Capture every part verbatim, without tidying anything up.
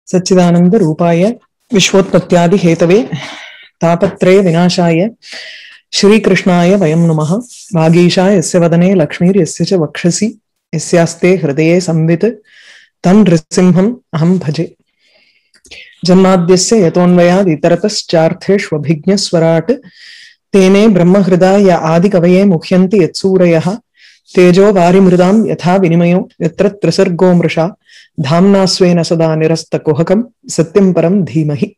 सच्चिदानंद रूपाय विश्वोत्पत्त्यादि Hathaway तापत्रय विनाशाय श्रीकृष्णाय वयं नमः। भागीशाय यस्य वदने लक्ष्मीर्यस्य च वक्षसि यस्यास्ते हृदये संवित् तं नृसिंहम् अहं भजे। जन्माद्यस्य यतोऽन्वयाद् इतरतश्चार्थेष्वभिज्ञस्वराट् तेने ब्रह्महृदाय आदिकवये मुह्यन्ति यत्सूरयः तेजो वारिमृदां यथा विनिमयो यत्र त्रिसर्गो मृषा धाम्ना स्वेन सदा निरस्तकुहकं सत्यं परं धीमहि।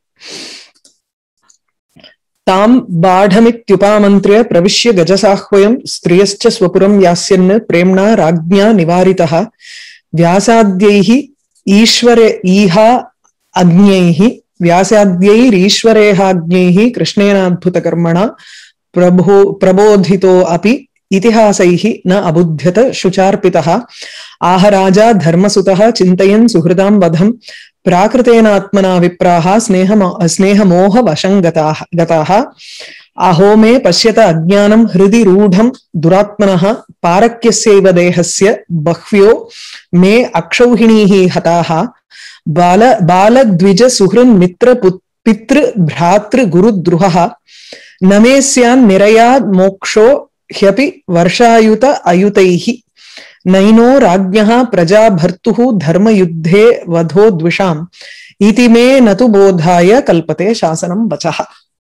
तां बाढमित्युपामन्त्र्य प्रविश्य गजसाह्वयं स्त्रियश्च स्वपुरं यास्यन् प्रेम्णा राज्ञा निवारितः व्यासाद्यैः ईश्वर ईहा अग्न्यैः व्यासाद्यैरीश्वरेहाग्न्यैः कृष्णेनाद्भुतकर्मणा प्रभो प्रबोधितो अपि इतिहासैः न अबुध्यत शुचार्पितः आह राजा धर्मसुतः चिन्तयन् सुहृदां वधं प्राकृतेनात्मना विप्राः स्नेह स्नेहमोह वशं गताः गताः अहो मे पश्यत अज्ञानं हृदि रूढं दुरात्मनः पारक्यस्यैव देहस्य बह्व्यो मे अक्षौहिणीः हताः बाल बालद्विज सुहृन् मित्र पितृ भ्रातृ गुरुद्रुहः न मे स्यान् निरयाद् मोक्षो ह्यपि वर्षायुत अयुतैः नैनो राज्ञः प्रजा भर्तुः धर्मयुद्धे वधो द्विषाम् इति मे न तु बोधाय कल्पते शासनं वचः।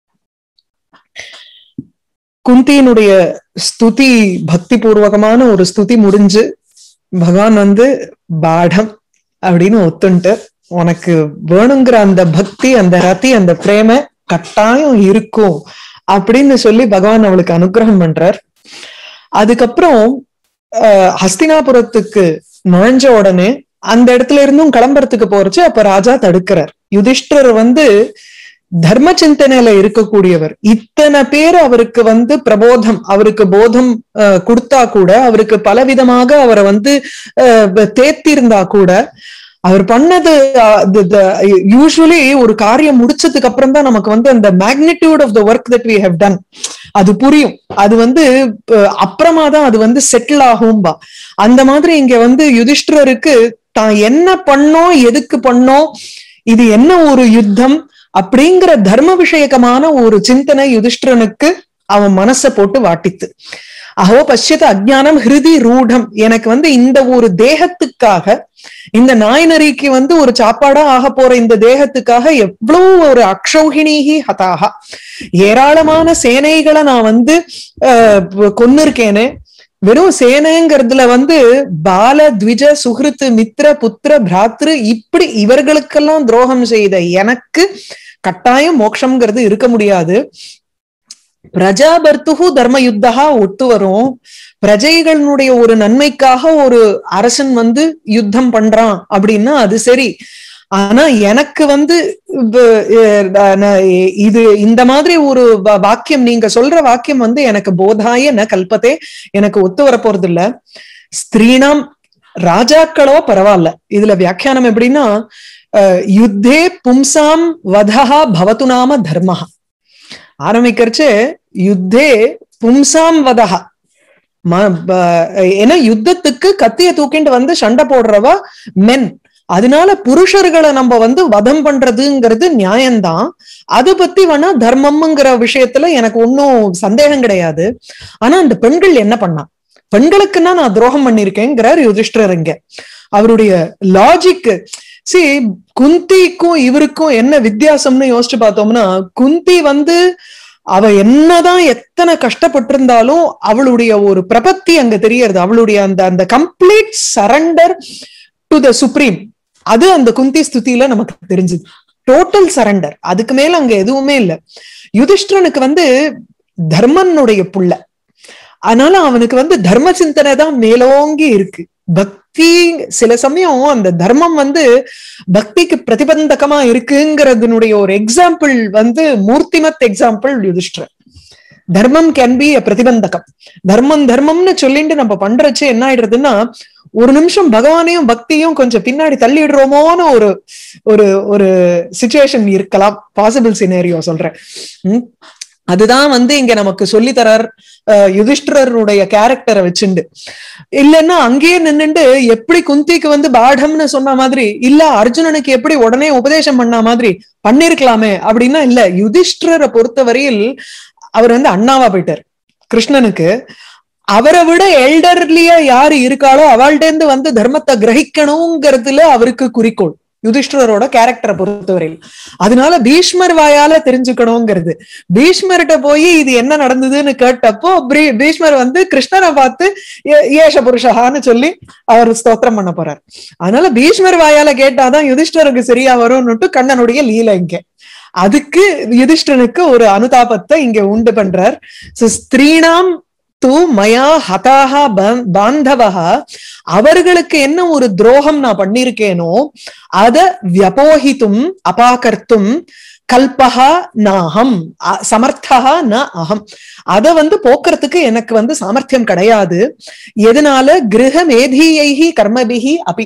குந்தியினுடைய ஸ்துதி பக்தி பூர்வகமான ஒரு ஸ்துதி முடிஞ்சு பகவான் வந்து பாடம் அப்படின்னு ஒத்துண்டு உனக்கு வேணுங்கிற அந்த பக்தி அந்த ரதி அந்த பிரேம கட்டாயம் இருக்கும் அப்படின்னு சொல்லி பகவான் அவளுக்கு அனுகிரகம் பண்றார். அதுக்கப்புறம் அஹ் ஹஸ்தினாபுரத்துக்கு நுழைஞ்ச உடனே அந்த இடத்துல இருந்தும் கிளம்புறதுக்கு போறச்சு அப்ப ராஜா தடுக்கிறார். யுதிஷ்டர் வந்து தர்ம சிந்தனையில இருக்கக்கூடியவர். இத்தனை பேர் அவருக்கு வந்து பிரபோதம் அவருக்கு போதம் அஹ் கொடுத்தா கூட அவருக்கு பலவிதமாக அவரை வந்து அஹ் தேத்திருந்தா கூட அவர் பண்ணது யூஸ்வலி ஒரு காரியம் முடிச்சதுக்கு அப்புறம் தான் நமக்கு வந்து அந்த magnitude of the work that we have done அது புரியும். அது வந்து அப்புறமா தான் அது வந்து செட்டில் ஆகும்பா. அந்த மாதிரி இங்க வந்து யுதிஷ்டருக்கு தான் என்ன பண்ணோம் எதுக்கு பண்ணோம் இது என்ன ஒரு யுத்தம் அப்படிங்கிற தர்ம விஷயகமான ஒரு சிந்தனை யுதிஷ்டரனுக்கு அவன் மனசை போட்டு வாட்டித்து. அஹோ பஷ்யத அஜ்ஞானம் ஹிருதி ரூடம், எனக்கு வந்து இந்த ஒரு தேகத்துக்காக இந்த நாய்நரிக்கு வந்து ஒரு சாப்பாடா ஆக போற இந்த தேகத்துக்காக எவ்வளவு ஒரு அக்ஷௌஹிணிஹி ஹதாஹா ஏராளமான சேனைகளை நான் வந்து அஹ் கொன்னிருக்கேனே. வெறும் சேனைங்கிறதுல வந்து பால த்விஜ சுஹிருத்து மித்ர புத்திர பிராத்ரு இப்படி இவர்களுக்கெல்லாம் துரோகம் செய்த எனக்கு கட்டாயம் மோட்சம்ங்கிறது இருக்க முடியாது. பிரஜாபர்த்துகு தர்ம யுத்தகா ஒத்து வரும். பிரஜைகளுடைய ஒரு நன்மைக்காக ஒரு அரசன் வந்து யுத்தம் பண்றான் அப்படின்னா அது சரி. ஆனா எனக்கு வந்து இது இந்த மாதிரி ஒரு வாக்கியம் நீங்க சொல்ற வாக்கியம் வந்து எனக்கு போதாய ந கல்பத்தே எனக்கு ஒத்து வர போறது இல்ல. ஸ்திரீனாம் ராஜாக்களோ பரவாயில்ல. இதுல வியாக்கியானம் எப்படின்னா யுத்தே பும்சாம் வதஹா பவத்து நாம தர்மஹா ஆரம்பிக்கிறச்சு யுத்தே பும்சாம் வதஹா ஏன்னா யுத்தத்துக்கு கத்திய தூக்கிட்டு வந்து சண்டை போடுறவ மென். அதனால புருஷர்களை நம்ம வந்து வதம் பண்றதுங்கிறது நியாயம்தான். அது பத்தி வேணா தர்மம்ங்கிற விஷயத்துல எனக்கு ஒன்னும் சந்தேகம் கிடையாது. ஆனா அந்த பெண்கள் என்ன பண்ணா பெண்களுக்குன்னா நான் துரோகம் பண்ணிருக்கேங்கிறார் யுதிஷ்டர். இங்க அவருடைய லாஜிக் சி குந்திக்கும் இவருக்கும் என்ன வித்தியாசம்னு யோசிச்சு பார்த்தோம்னா குந்தி வந்து அவ என்னதான் எத்தனை கஷ்டப்பட்டிருந்தாலும் அவளுடைய ஒரு பிரபத்தி அங்க தெரியறது. அவளுடைய அந்த அந்த complete surrender to the supreme அது அந்த குந்தி ஸ்துதியில நமக்கு தெரிஞ்சது. டோட்டல் சரண்டர், அதுக்கு மேல அங்க எதுவுமே இல்லை. யுதிஷ்டரனுக்கு வந்து தர்மனுடைய புள்ள, அதனால அவனுக்கு வந்து தர்ம சிந்தனை தான் மேலோங்கி இருக்கு. பக்தி சில சமயம் அந்த தர்மம் வந்து பக்திக்கு பிரதிபந்தகமா இருக்குங்கிறதுனுடைய ஒரு எக்ஸாம்பிள் வந்து மூர்த்திமத் எக்ஸாம்பிள் யுதிஷ்டர். தர்மம் கேன் பி அ பிரதிபந்தகம். தர்மம் தர்மம்னு சொல்லிட்டு நம்ம பண்றச்சு என்ன ஆயிடுறதுன்னா ஒரு நிமிஷம் பகவானையும் பக்தியும் கொஞ்சம் பின்னாடி தள்ளிடுறோமோன்னு ஒரு ஒரு ஒரு சிச்சுவேஷன் இருக்கலாம். பாசிபிள் சினேரியோ சொல்றேன். அதுதான் வந்து இங்க நமக்கு சொல்லி தரார் யுதிஷ்டிரருடைய கேரக்டரை வச்சுண்டு. இல்லைன்னா அங்கேயே நின்னுண்டு எப்படி குந்திக்கு வந்து பாடம்னு சொன்ன மாதிரி இல்ல அர்ஜுனனுக்கு எப்படி உடனே உபதேசம் பண்ண மாதிரி பண்ணிருக்கலாமே அப்படின்னா இல்ல. யுதிஷ்டிரரை பொறுத்தவரையில் அவர் வந்து அண்ணாவா போயிட்டார் கிருஷ்ணனுக்கு. அவரை விட எல்டர்லியா யாரு இருக்காளோ அவள்கிட்ட இருந்து வந்து தர்மத்தை கிரகிக்கணுங்கிறதுல அவருக்கு குறிக்கோள் யுதிஷ்டிரரோட கேரக்டரை பொறுத்தவரையில். அதனால பீஷ்மர் வாயால தெரிஞ்சுக்கணுங்கிறது. பீஷ்மர்கிட்ட போய் இது என்ன நடந்ததுன்னு கேட்டப்போ பீஷ்மர் வந்து கிருஷ்ணரை பார்த்து ஏஷ புருஷகான்னு சொல்லி அவர் ஸ்தோத்திரம் பண்ண போறார். அதனால பீஷ்மர் வாயால கேட்டாதான் யுதிஷ்டருக்கு சரியா வரும்னுட்டு கண்ணனுடைய லீலை இங்க. அதுக்கு யுதிஷ்டனுக்கு ஒரு அனுதாபத்தை இங்க உண்டு பண்றார். ஸ்திரீனாம் தூ மயா ஹதாஹா பாந்தவஹா, அவர்களுக்கு என்ன ஒரு துரோகம் நான் பண்ணிருக்கேனோ அத வியபோஹித்தும் அபாகர்த்தும் கல்பஹா நாஹம் சமர்த்தஹா ந அகம், அத வந்து போக்குறதுக்கு எனக்கு வந்து சாமர்த்தியம் கிடையாது. எதனால கிரக மேதீயைஹி கர்மபிஹி அபி,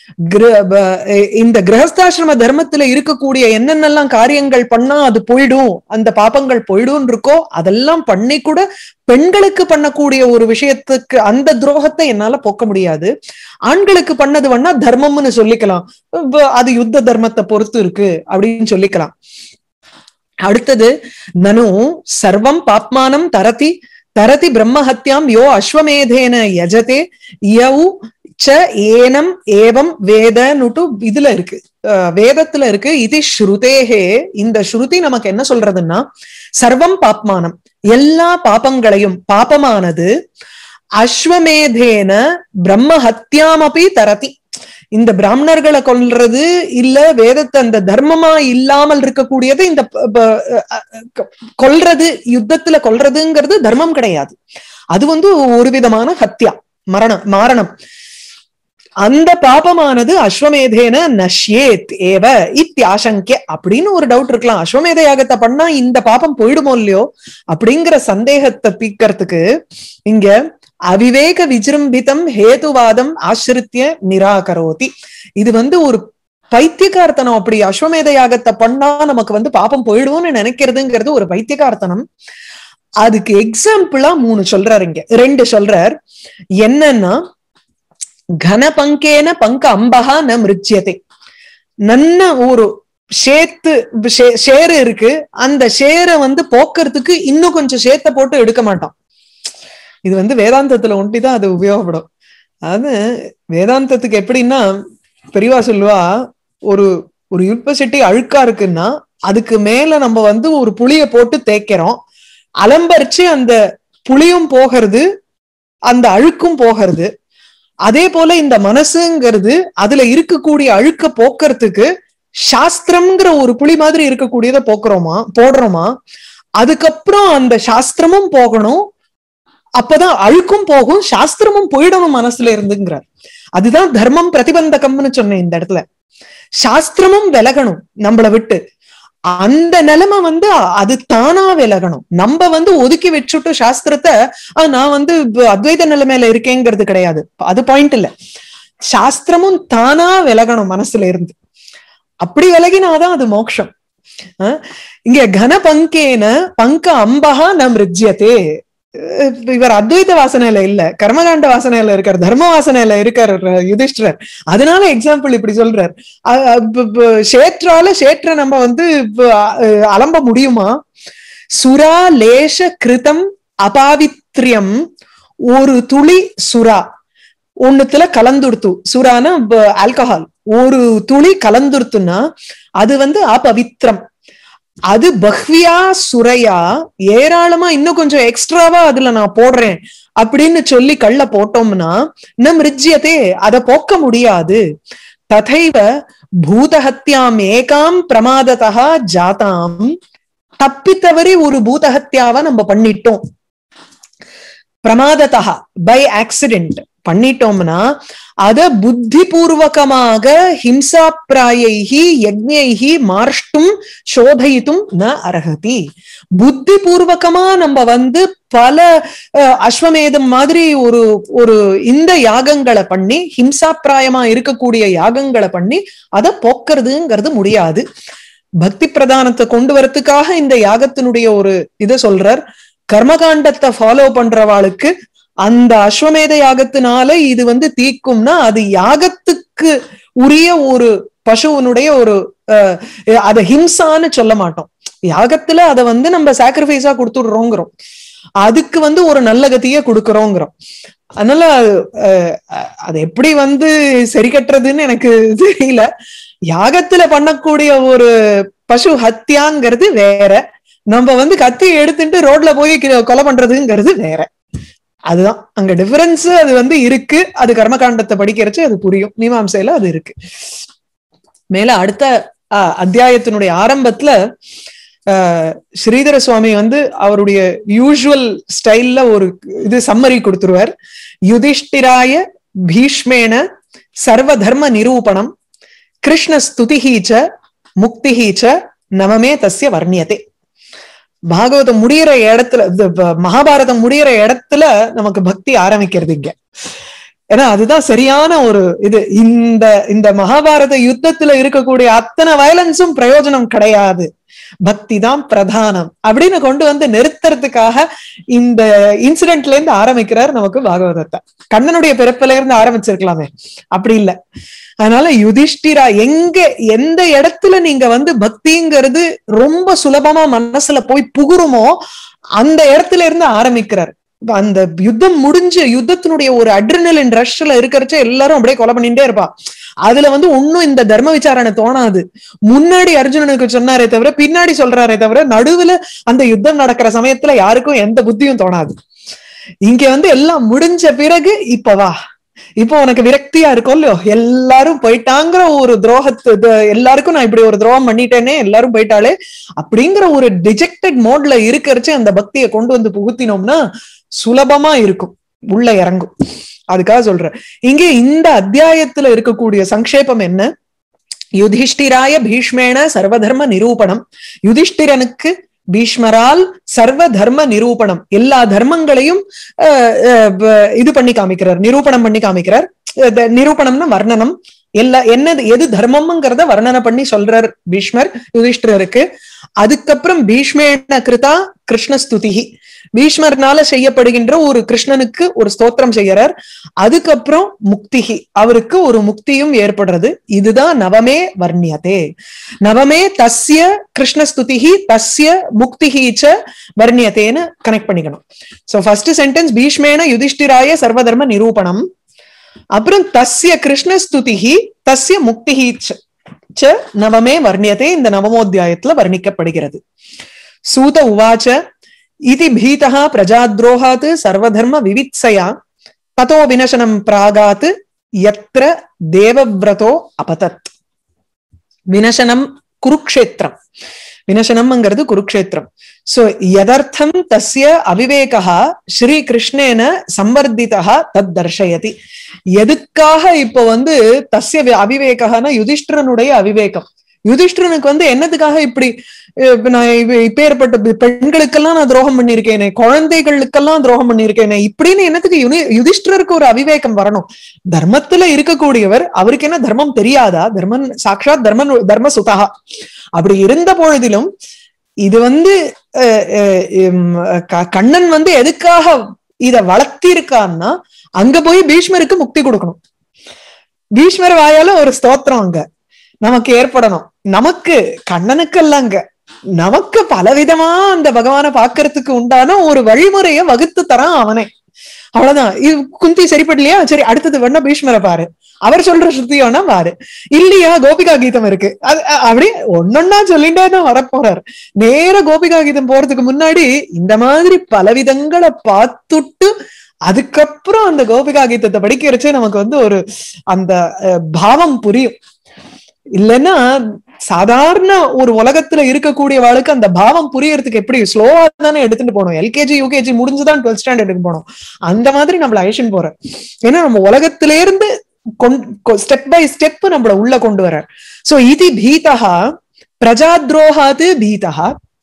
இந்த கிரகஸ்தாசிரம தர்மத்துல இருக்கக்கூடிய என்னென்னலாம் காரியங்கள் பண்ணா அது போயிடும், அந்த பாப்பங்கள் போயிடும் இருக்கோ அதெல்லாம் பண்ணி கூட பெண்களுக்கு பண்ணக்கூடிய ஒரு விஷயத்துக்கு அந்த துரோகத்தை என்னால போக்க முடியாது. ஆண்களுக்கு பண்ணது வேணா தர்மம்னு சொல்லிக்கலாம், அது யுத்த தர்மத்தை பொறுத்து இருக்கு அப்படின்னு சொல்லிக்கலாம். அடுத்தது நனு சர்வம் பாப்மானம் தரதி தரதி பிரம்மஹத்யாம் யோ அஸ்வமேதேன யஜதே யௌ ச ஏனம் ஏவம் வேதனுட்டு இதுல இருக்கு, வேதத்துல இருக்கு. இது ஸ்ருதேஹே, இந்த ஸ்ருதி நமக்கு என்ன சொல்றதுன்னா சர்வம் பாப்மானம், எல்லா பாபங்களையும், பாபமானது அஸ்வமேதேன பிரம்மஹத்யாமபி தரதி, இந்த பிராமணர்களை கொல்றது இல்ல வேதத்தை அந்த தர்மமா இல்லாமல் இருக்கக்கூடியது இந்த கொல்றது, யுத்தத்துல கொல்றதுங்கிறது தர்மம் கிடையாது. அது வந்து ஒரு விதமான ஹத்யா, மரணம், மாரணம். அந்த பாபமானது அஸ்வமேதேன நஷ்யேத் ஏவ இத்யாசங்கே அப்படின்னு ஒரு டவுட் இருக்கலாம். அஸ்வமேத யாகத்தை பண்ணா இந்த பாபம் போயிடுமோ இல்லையோ அப்படிங்கிற சந்தேகத்தை தீக்கிறதுக்கு இங்க அவிவேக விஜிரும்பிதம் ஹேதுவாதம் ஆசிரித்திய நிராகரோதி, இது வந்து ஒரு பைத்தியகார்த்தனம். அப்படி அஸ்வமேத யாகத்தை பண்ணா நமக்கு வந்து பாபம் போயிடும்னு நினைக்கிறதுங்கிறது ஒரு பைத்தியகார்த்தனம். அதுக்கு எக்ஸாம்பிளா மூணு சொல்றாரு இங்க, ரெண்டு சொல்றார். என்னன்னா கன பங்கேன பங்க அம்பகா ந மிருச்சியதே, நன்ன ஒரு சேத்து ஷேரு இருக்கு, அந்த ஷேரை வந்து போக்குறதுக்கு இன்னும் கொஞ்சம் சேத்த போட்டு எடுக்க மாட்டான். இது வந்து வேதாந்தத்துல ஒண்டிதான் அது உபயோகப்படும். அது வேதாந்தத்துக்கு எப்படின்னா பெரியவா சொல்லுவா, ஒரு ஒரு யூனிவர்சிட்டி அழுக்கா இருக்குன்னா அதுக்கு மேல நம்ம வந்து ஒரு புளிய போட்டு தேய்க்கிறோம், அலம்பரிச்சு அந்த புளியும் போகிறது அந்த அழுக்கும் போகிறது. அதே போல இந்த மனசுங்கிறது அதுல இருக்கக்கூடிய அழுக்க போக்குறதுக்கு சாஸ்திரம்ங்கிற ஒரு புளி மாதிரி இருக்கக்கூடியதை போக்குறோமா போடுறோமா, அதுக்கப்புறம் அந்த சாஸ்திரமும் போகணும், அப்பதான் அழுக்கும் போகும், சாஸ்திரமும் போயிடணும் மனசுல இருந்துங்கிறார். அதுதான் தர்மம் பிரதிபந்தகம்னு சொன்னேன் இந்த இடத்துல. சாஸ்திரமும் விலகணும் நம்மளை விட்டு, அந்த நிலைமை வந்து அது தானா விலகணும். நம்ம வந்து ஒதுக்கி வச்சுட்டு சாஸ்திரத்தை நான் வந்து அத்வைத நிலைமையில இருக்கேங்கிறது கிடையாது, அது பாயிண்ட் இல்ல. சாஸ்திரமும் தானா விலகணும் மனசுல இருந்து, அப்படி விலகினாதான் அது மோட்சம். இங்க கன பங்கேன பங்க அம்பகா ந மிருஜ்யதே, இவர் அத்வைத வாசனையில இல்ல, கர்மகாண்ட வாசனையில இருக்கார், தர்ம வாசனையில இருக்கார் யுதிஷ்டிரர். அதனால எக்ஸாம்பிள் இப்படி சொல்றார். சேற்றால சேற்ற நம்ம வந்து அலம்ப முடியுமா? சுரா லேஷ கிருதம் அபாவித்ரியம், ஒரு துளி சுரா ஒண்ணுத்துல கலந்துடுத்து, சுரானா ஆல்கஹால், ஒரு துளி கலந்துடுத்துன்னா அது வந்து அபவித்ரம். அது பஹ்வியா சுரையா ஏராளமா இன்னும் கொஞ்சம் எக்ஸ்ட்ராவா அதுல நான் போடுறேன் அப்படின்னு சொல்லி கள்ள போட்டோம்னா நம் ரிஜ்யதே, அதை போக்க முடியாது. ததைவ பூதஹத்யாம் ஏகாம் பிரமாததா ஜாதாம், தப்பித்தவரை ஒரு பூதஹத்யாவை நம்ம பண்ணிட்டோம், பிரமாததா பை ஆக்சிடென்ட் பண்ணிட்டோம்னா அத புத்தி பூர்வகமாக ஹிம்சா பிராயைஹி யக்ஞைஹி மார்ஷ்டும் சோதயித்தும் ந அர்ஹதி. புத்தி பூர்வகமா நம்ம வந்து பல அஸ்வமேதம் மாதிரி ஒரு ஒரு இந்த யாகங்களை பண்ணி, ஹிம்சா பிராயமா இருக்கக்கூடிய யாகங்களை பண்ணி அதை போக்குறதுங்கிறது முடியாது. பக்தி பிரதானத்தை கொண்டு வரத்துக்காக இந்த யாகத்தினுடைய ஒரு இதை சொல்றார். கர்மகாண்டத்தை ஃபாலோ பண்றவாளுக்கு அந்த அஸ்வமேத யாகத்தினால இது வந்து தீக்கும்னா அது யாகத்துக்கு உரிய ஒரு பசுவனுடைய ஒரு அஹ் அத ஹிம்சான்னு சொல்ல மாட்டோம். யாகத்துல அதை வந்து நம்ம சாக்ரிஃபைஸா கொடுத்துடுறோங்கிறோம், அதுக்கு வந்து ஒரு நல்ல கத்திய கொடுக்கறோங்கிறோம். அதனால அது எப்படி வந்து சரி கட்டுறதுன்னு எனக்கு தெரியல. யாகத்துல பண்ணக்கூடிய ஒரு பசு ஹத்தியாங்கிறது வேற, நம்ம வந்து கத்தி எடுத்துட்டு ரோட்ல போய் கொலை பண்றதுங்கிறது வேற. அதுதான் அங்க டிஃபரன்ஸ். அது வந்து இருக்கு, அது கர்மகாண்டத்தை படிக்கிறச்சு அது புரியும், மீமாம்சையில அது இருக்கு. மேல அடுத்த அஹ் அத்தியாயத்தினுடைய ஆரம்பத்துல அஹ் ஸ்ரீதர சுவாமி வந்து அவருடைய யூசுவல் ஸ்டைல்ல ஒரு இது சம்மரி கொடுத்துருவார். யுதிஷ்டிராய பீஷ்மேன சர்வ தர்ம நிரூபணம் கிருஷ்ண ஸ்துதிஹீச்ச முக்திஹீச்ச நவமே தஸ்ய வர்ணியதே. பாகவதம் முடிகிற இடத்துல, மகாபாரதம் முடிகிற இடத்துல நமக்கு பக்தி ஆரம்பிக்கிறது இங்க. ஏன்னா அதுதான் சரியான ஒரு இது. இந்த இந்த மகாபாரத யுத்தத்துல இருக்கக்கூடிய அத்தனை வயலன்ஸும் பிரயோஜனம் கிடையாது, பக்தி தான் பிரதானம் அப்படின்னு கொண்டு வந்து நிறுத்துறதுக்காக இந்த இன்சிடென்ட்ல இருந்து ஆரம்பிக்கிறார் நமக்கு பாகவதத்தை. கண்ணனுடைய பிறப்பில இருந்து ஆரம்பிச்சிருக்கலாமே, அப்படி இல்லை. அதனால யுதிஷ்டிரா எங்க எந்த இடத்துல நீங்க வந்து பக்திங்கிறது ரொம்ப சுலபமா மனசுல போய் புகுருமோ அந்த இடத்துல இருந்து ஆரம்பிக்கிறார். அந்த யுத்தம் முடிஞ்சு யுத்தத்தினுடைய ஒரு அட்ரினலின் ரஷ்ல இருக்கிறச்ச எல்லாரும் அப்படியே கொலை பண்ணிட்டே இருப்பா. அதுல வந்து ஒன்னும் இந்த தர்ம விசாரணை தோணாது. முன்னாடி அர்ஜுனனுக்கு சொன்னாரே தவிர பின்னாடி சொல்றாரே தவிர நடுவுல அந்த யுத்தம் நடக்கிற சமயத்துல யாருக்கும் எந்த புத்தியும் தோணாது. இங்க வந்து எல்லாம் முடிஞ்ச பிறகு இப்ப வா, இப்போ உனக்கு விரக்தியா இருக்கும் இல்லையோ, எல்லாரும் போயிட்டாங்கிற ஒரு துரோகத்து, எல்லாருக்கும் நான் இப்படி ஒரு துரோகம் பண்ணிட்டேனே, எல்லாரும் போயிட்டாலே அப்படிங்கிற ஒரு டிஜெக்டட் மோட்ல இருக்கிறச்சு அந்த பக்தியை கொண்டு வந்து புகுத்தினோம்னா சுலபமா இருக்கும், உள்ள இறங்கும். அதுக்காக சொல்றேன். இங்கே இந்த அத்தியாயத்துல இருக்கக்கூடிய சங்கேபம் என்ன? யுதிஷ்டிராய பீஷ்மேன சர்வதர்ம நிரூபணம். யுதிஷ்டிரனுக்கு பீஷ்மரால் சர்வ தர்ம நிரூபணம், எல்லா தர்மங்களையும் இது பண்ணி காமிக்கிறார், நிரூபணம் பண்ணி காமிக்கிறார். நிரூபணம்னா வர்ணனம், எல்லா என்னது எது தர்மம்ங்கிறத வர்ணனை பண்ணி சொல்றார் பீஷ்மர் யுதிஷ்டிரருக்கு. அதுக்கப்புறம் பீஷ்மேன கிருதா கிருஷ்ணஸ்துதிஹி, பீஷ்மர்னால செய்யப்படுகின்ற ஒரு கிருஷ்ணனுக்கு ஒரு ஸ்தோத்திரம் செய்யறார். அதுக்கப்புறம் முக்திஹி, அவருக்கு ஒரு முக்தியும் ஏற்படுறது. இதுதான் நவமே வர்ணியதே. நவமே தஸ்ய கிருஷ்ணஸ்துதிஹி தஸ்ய முக்திஹி ச வர்ணியதேன்னு கனெக்ட் பண்ணிக்கணும். சோ ஃபர்ஸ்ட் சென்டென்ஸ் பீஷ்மேன யுதிஷ்டிராய சர்வதர்ம நிரூபணம், அப்புறம் தஸ்ய கிருஷ்ணஸ்துதிஹி தஸ்ய முக்திஹி ச நவமே வர்ணியதே இந்த நவமோத்தியாயத்துல வர்ணிக்கப்படுகிறது. சூத உவாச்ச இதி பீதஹ பிரஜாத்ரோஹாத் சர்வதர்ம விவித்சயா ததோ வினசனம் பிராகாத் யத்ர தேவவ்ரதோ அபதத். வினசனம் குருக்ஷேத்திரம், வினசனம்ங்கிறது குருக்ஷேத்திரம். சோ யதர்த்தம் தஸ்ய அவிவேகः ஸ்ரீ கிருஷ்ணேன சம்வர்திதः தத் தர்ஷயதி. எதுக்காக இப்ப வந்து தஸ்ய அவிவேகனா யுதிஷ்டிரனுடைய அவிவேகம். யுதிஷ்டிரனுக்கு வந்து என்னதுக்காக இப்படி நான் இப்பேற்பட்ட பெண்களுக்கெல்லாம் நான் துரோகம் பண்ணிருக்கேனே, குழந்தைகளுக்கெல்லாம் துரோகம் பண்ணிருக்கேனே இப்படின்னு என்னத்துக்கு யுதிஷ்டிரருக்கு ஒரு அவிவேகம் வரணும். தர்மத்துல இருக்கக்கூடியவர், அவருக்கு என்ன தர்மம் தெரியாதா? தர்மன் சாட்சாத் தர்மன் தர்ம சுதா. அப்படி இருந்த பொழுதிலும் இது வந்து கண்ணன் வந்து எதுக்காக இத வளர்த்திருக்கான்னா அங்க போய் பீஷ்மருக்கு முக்தி கொடுக்கணும். பீஷ்மர் வாயால ஒரு ஸ்தோத்திரம் அங்க நமக்கு ஏற்படணும். நமக்கு கண்ணனுக்கு அல்லங்க, நமக்கு பலவிதமா அந்த பகவானை பாக்குறதுக்கு உண்டான ஒரு வழிமுறைய வகுத்து தரான் அவனே. அவ்வளவுதான். இது குந்தி சரிப்படலையா, சரி அடுத்தது வேணா பீஷ்மரை பாரு, அவர் சொல்ற ஸ்ருதியோனா பாரு, இல்லையா கோபிகா கீதம் இருக்கு, அது அப்படி ஒன்னொன்னா சொல்லிட்டே தான் வரப்போறார். நேர கோபிகா கீதம் போறதுக்கு முன்னாடி இந்த மாதிரி பலவிதங்களை பார்த்துட்டு அதுக்கப்புறம் அந்த கோபிகா கீதத்தை படிக்கிறச்சே நமக்கு வந்து ஒரு அந்த பாவம் புரியும். இல்லைன்னா சாதாரண ஒரு உலகத்துல இருக்கக்கூடிய வாழ்க்கை அந்த பாவம் புரியறதுக்கு எப்படி ஸ்லோவா தானே எடுத்துட்டு போனோம். எல்கேஜி யூகேஜி முடிஞ்சுதான் டுவெல்த் ஸ்டாண்டர்டுக்கு போனோம். அந்த மாதிரி நம்மள அழைச்சின்னு போறோம். ஏன்னா நம்ம உலகத்தில இருந்து ஸ்டெப் பை ஸ்டெப் நம்மள உள்ள கொண்டு வர. சோ இது பீதஹா பிரஜாத்ரோஹாத் பீதஹா.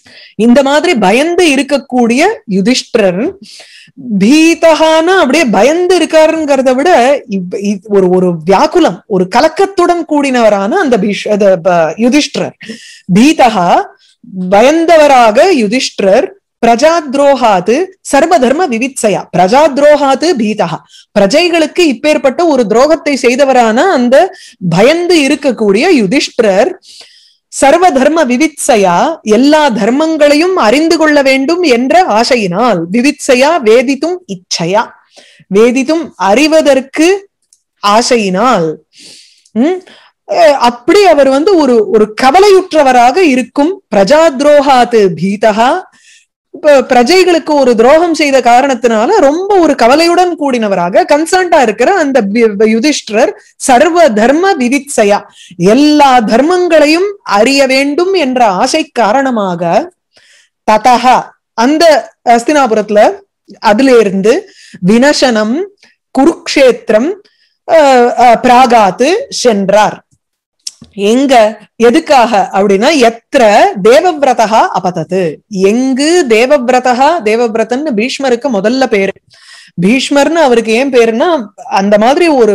இந்த மாதிரி பயந்து இருக்கக்கூடிய யுதிஷ்டிரர் பீதகான அப்படியே பயந்து இருக்காருங்கிறத விட ஒரு ஒரு வியாக்குலம், ஒரு கலக்கத்துடன் கூடினவரான அந்த யுதிஷ்டிரர். பீதகா பயந்தவராக யுதிஷ்டிரர் பிரஜாத்ரோகாது சர்வதர்ம விவித்சயா. பிரஜாத்ரோகாது பீதகா, பிரஜைகளுக்கு இப்பேற்பட்ட ஒரு துரோகத்தை செய்தவரான அந்த பயந்து இருக்கக்கூடிய யுதிஷ்டிரர் சர்வ தர்ம விவித்சையா, எல்லா தர்மங்களையும் அறிந்து கொள்ள வேண்டும் என்ற ஆசையினால், விவித்சையா வேதித்தும் இச்சையா, வேதித்தும் அறிவதற்கு ஆசையினால், உம் அப்படி அவர் வந்து ஒரு ஒரு கவலையுற்றவராக இருக்கும். பிரஜாத்ரோகாத்து பீதகா, பிரஜைகளுக்கு ஒரு துரோகம் செய்த காரணத்தினால ரொம்ப ஒரு கவலையுடன் கூடினவராக கன்சர்ன்டா இருக்கிற அந்த யுதிஷ்டிரர் சர்வ தர்ம விவித்சையா, எல்லா தர்மங்களையும் அறிய வேண்டும் என்ற ஆசை காரணமாக ததஹா அந்த அஸ்தினாபுரத்துல அதுல இருந்து வினசனம் குருக்ஷேத்திரம் பிராகாத்து சென்றார். எங்க எதுக்காக அப்படின்னா எத்திர தேவவிரதா அபதது, எங்கு தேவவிரதா, தேவவிரதன் பீஷ்மருக்கு முதல்ல பேரு. பீஷ்மர்னு அவருக்கு ஏன் பேருன்னா அந்த மாதிரி ஒரு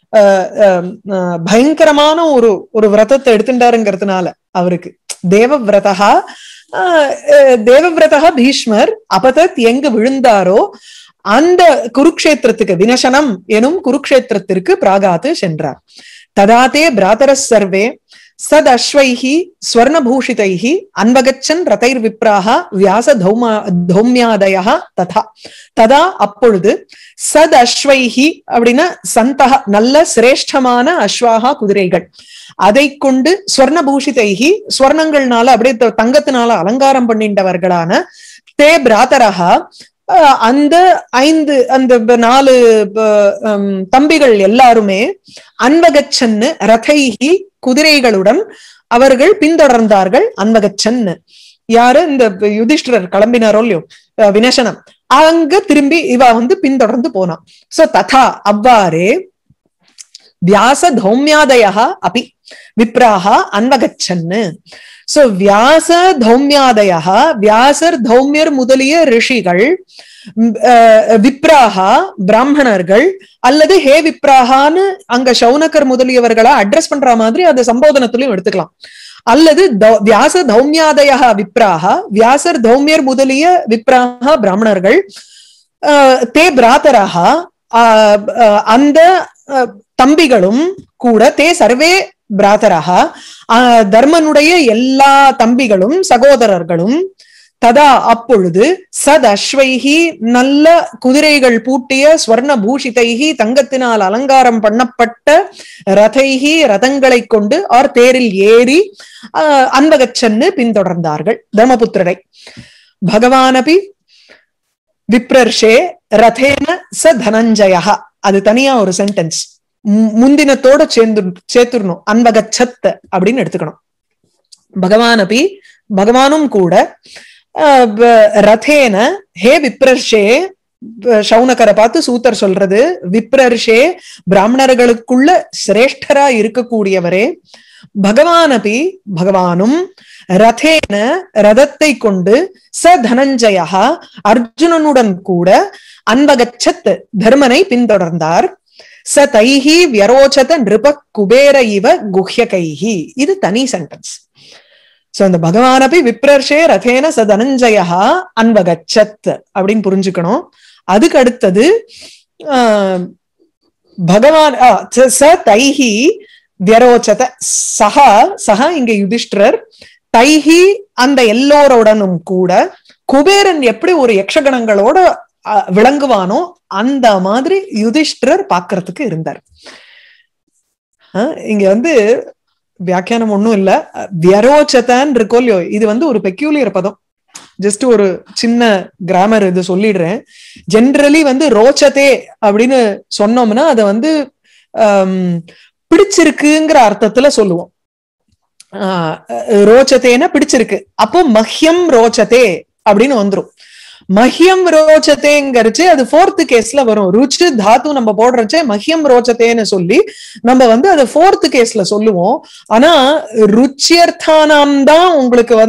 பயங்கரமான ஒரு ஒரு விரதத்தை எடுத்துட்டாருங்கிறதுனால அவருக்கு தேவவிரதா. தேவவிரதா பீஷ்மர் அபதத் எங்கு விழுந்தாரோ அந்த குருக்ஷேத்திரத்துக்கு, வினசனம் எனும் குருக்ஷேத்திரத்திற்கு பிராகாத்து சென்றார். ததாதே பிராதரஸ் சர்வே சத் அஸ்வைஹி ஸ்வர்ணபூஷிதைஹி அன்வகச்சன் ரதைர் விப்ராஹா வியாச தௌமா தௌம்யாதயா ததா. ததா அப்பொழுது சத் அஸ்வைஹி அப்படின்னா சந்தக நல்ல சிரேஷ்டமான அஸ்வாகா குதிரைகள், அதை கொண்டு ஸ்வர்ணபூஷிதைஹி ஸ்வர்ணங்கள்னால அப்படியே தங்கத்தினால அலங்காரம் பண்ணின்றவர்களான தே பிராதரஹா அந்த ஐந்து அந்த நாலு தம்பிகள் எல்லாருமே அன்வகச்சன்னு ரதைஹி குதிரைகளுடன் அவர்கள் பின்தொடர்ந்தார்கள். அன்வகச்சன்னு யாரு? இந்த யுதிஷ்டிரர் கிளம்பினாரோ இல்லையோ வினசனம், அங்க திரும்பி இவ வந்து பின்தொடர்ந்து போனான். சோ ததா அவ்வாறே வியாச தௌம்யாதயா அபி விப்ராஹா அன்வகச்சன்னு. சோ வியாச தௌம்யாதயா, வியாசர் தௌம்யர் முதலிய ரிஷிகள், விப்ராஹா பிராமணர்கள், அல்லது ஹே விப்ராஹான்னு அங்க சௌனகர் முதலியவர்களா அட்ரஸ் பண்ற மாதிரி அந்த சம்போதனத்திலையும் எடுத்துக்கலாம். அல்லது வியாச தௌம்யாதயா விப்ராஹா, வியாசர் தௌம்யர் முதலிய விப்ராஹா பிராமணர்கள், தே பிராதரஹா அந்த தம்பிகளும் கூட, தே சர்வே பிராதரஹா தர்மனுடைய எல்லா தம்பிகளும் சகோதரர்களும், ததா அப்பொழுது சத் அஸ்வைஹி நல்ல குதிரைகள் பூட்டிய ஸ்வர்ண பூஷிதைஹி தங்கத்தினால் அலங்காரம் பண்ணப்பட்ட ரதைஹி ரதங்களை கொண்டு ஆர் தேரில் ஏறி அன்வகச்சன்னு பின்தொடர்ந்தார்கள் தர்மபுத்திரரை. பகவானபி விப்ரர்ஷே ரதேன ச தனஞ்சயா, அது தனியா ஒரு சென்டென்ஸ், முந்தினத்தோட சேர்ந்து சேர்த்துடணும். அன்வகச்சத் அப்படின்னு எடுத்துக்கணும். பகவானபி பகவானும் கூட ரதேன ஹே விப்ரர்ஷே, சௌனகரை பார்த்து சூத்தர் சொல்றது விப்ரர்ஷே பிராமணர்களுக்குள்ள சிரேஷ்டரா இருக்கக்கூடியவரே, பகவானபி பகவானும் ரதேன ரதத்தை கொண்டு ச தனஞ்சயா அர்ஜுனனுடன் கூட அன்வகச்சத் தர்மனை பின்தொடர்ந்தார். ச தைஹி வியரோச்சத நிருப குபேர இவ குஹ்யகைஹி, இது தனி சென்டென்ஸ். சோ அந்த பகவானபி விப்ரர்ஷே ரதேன ச தனஞ்சயா அன்வகச்சத் அப்படின்னு புரிஞ்சுக்கணும். அதுக்கு அடுத்தது ஆஹ் பகவான் ச தைஹி வியரோச்சத சஹா, சஹா இங்க யுதிஷ்டிரர், தைஹி அந்த எல்லோருடனும் கூட, குபேரன் எப்படி ஒரு யக்ஷகணங்களோட விளங்குவானோ அந்த மாதிரி யுதிஷ்டிரர் பாக்குறதுக்கு இருந்தார். இங்க வந்து வியாக்கியானம் ஒண்ணும் இல்ல, வியரோச்சதன் இருக்கோ இல்லையோ, இது வந்து ஒரு பெக்யூலியர் பதம். ஜஸ்ட் ஒரு சின்ன கிராமர் இது சொல்லிடுறேன். ஜென்ரலி வந்து ரோச்சதே அப்படின்னு சொன்னோம்னா அதை வந்து ஆஹ் பிடிச்சிருக்குங்கிற அர்த்தத்துல சொல்லுவோம். ஆஹ் ரோச்சதேன்னா பிடிச்சிருக்கு. அப்போ மஹ்யம் ரோச்சதே அப்படின்னு வந்துரும். மஹ்யம் ரோச்சதேங்கிறச்சு அது ஃபோர்த் கேஸ்ல வரும். ருச்சு தாத்து நம்ம போடுறச்சே மஹ்யம் ரோச்சதேன்னு சொல்லி நம்ம வந்து அதை ஃபோர்த் கேஸ்ல சொல்லுவோம். ஆனா ருச்சியர்த்தானாம் தான் உங்களுக்கு வந்து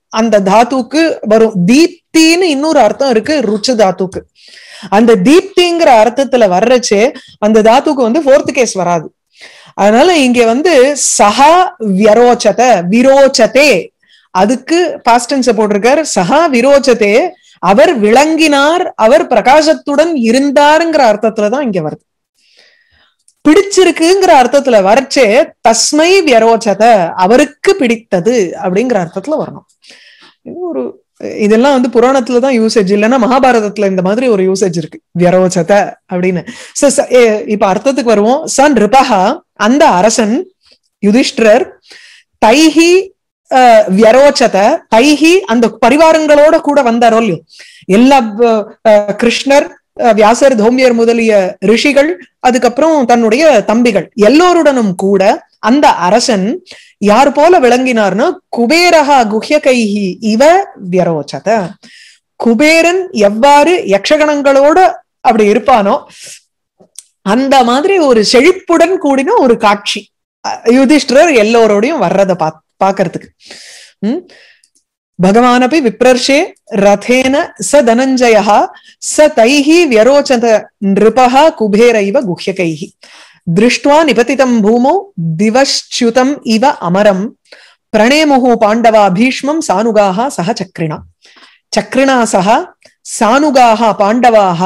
அந்த தாத்துக்கு வரும். தீப்தின்னு இன்னொரு அர்த்தம் இருக்கு ருச்சு தாத்துக்கு. அந்த தீப்திங்கிற அர்த்தத்துல வர்றச்சே அந்த தாத்துக்கு வந்து ஃபோர்த் கேஸ் வராது. அதனால இங்க வந்து சஹா விரோச்சத விரோச்சதே, அதுக்கு பாஸ்ட் டென்ஸ் போட்டிருக்கார். சஹா விரோச்சதே, அவர் விளங்கினார், அவர் பிரகாசத்துடன் இருந்தாருங்கிற அர்த்தத்துலதான் இங்க வருது. பிடிச்சிருக்குங்கிற அர்த்தத்துல வரச்சே தஸ்மை விரோச்சத, அவருக்கு பிடித்தது அப்படிங்கிற அர்த்தத்துல வரணும். ஒரு இதெல்லாம் வந்து புராணத்துலதான் யூசேஜ், இல்லைன்னா மகாபாரதத்துல இந்த மாதிரி ஒரு யூசேஜ் இருக்கு விரோச்சத அப்படின்னு. இப்ப அர்த்தத்துக்கு வருவோம். சன் ரிபஹா, அந்த அரசன் யுதிஷ்டிரர், தைஹி விரோச்சத, தைஹி அந்த பரிவாரங்களோட கூட வந்தாரோ இல்லையோ, எல்லா கிருஷ்ணர், வியாசர், தௌமியர் முதலிய ரிஷிகள், அதுக்கப்புறம் தன்னுடைய தம்பிகள் எல்லோருடனும் கூட அந்த அரசன் யார் போல விளங்கினார்னா குபேரஹா குஹ்யகைஹி இவ விரோச்சத, குபேரன் எவ்வாறு யக்ஷகணங்களோட அப்படி இருப்பானோ அந்த மாதிரி ஒரு செழிப்புடன் கூடின ஒரு காட்சி யுதிஷ்டிரர் எல்லோரோடையும் வர்றத பா பாக்கிறதுக்கு. உம் பகவானபி விப்ரர்ஷே ரதேன ச தனஞ்சயா ச தைஹி விரோச்சத நிருபஹ குபேரைவ குஹ்யகைஹி திருஷ்ட்வா நிபதிதம் பூமோ திவச்யுதம் இவ அமரம் பிரணேமுஹு பாண்டவா பீஷ்மம் சானுகாஹ சஹ சக்ரிணா. சக்ரிணா சஹ சானுகாஹ பாண்டவாஹ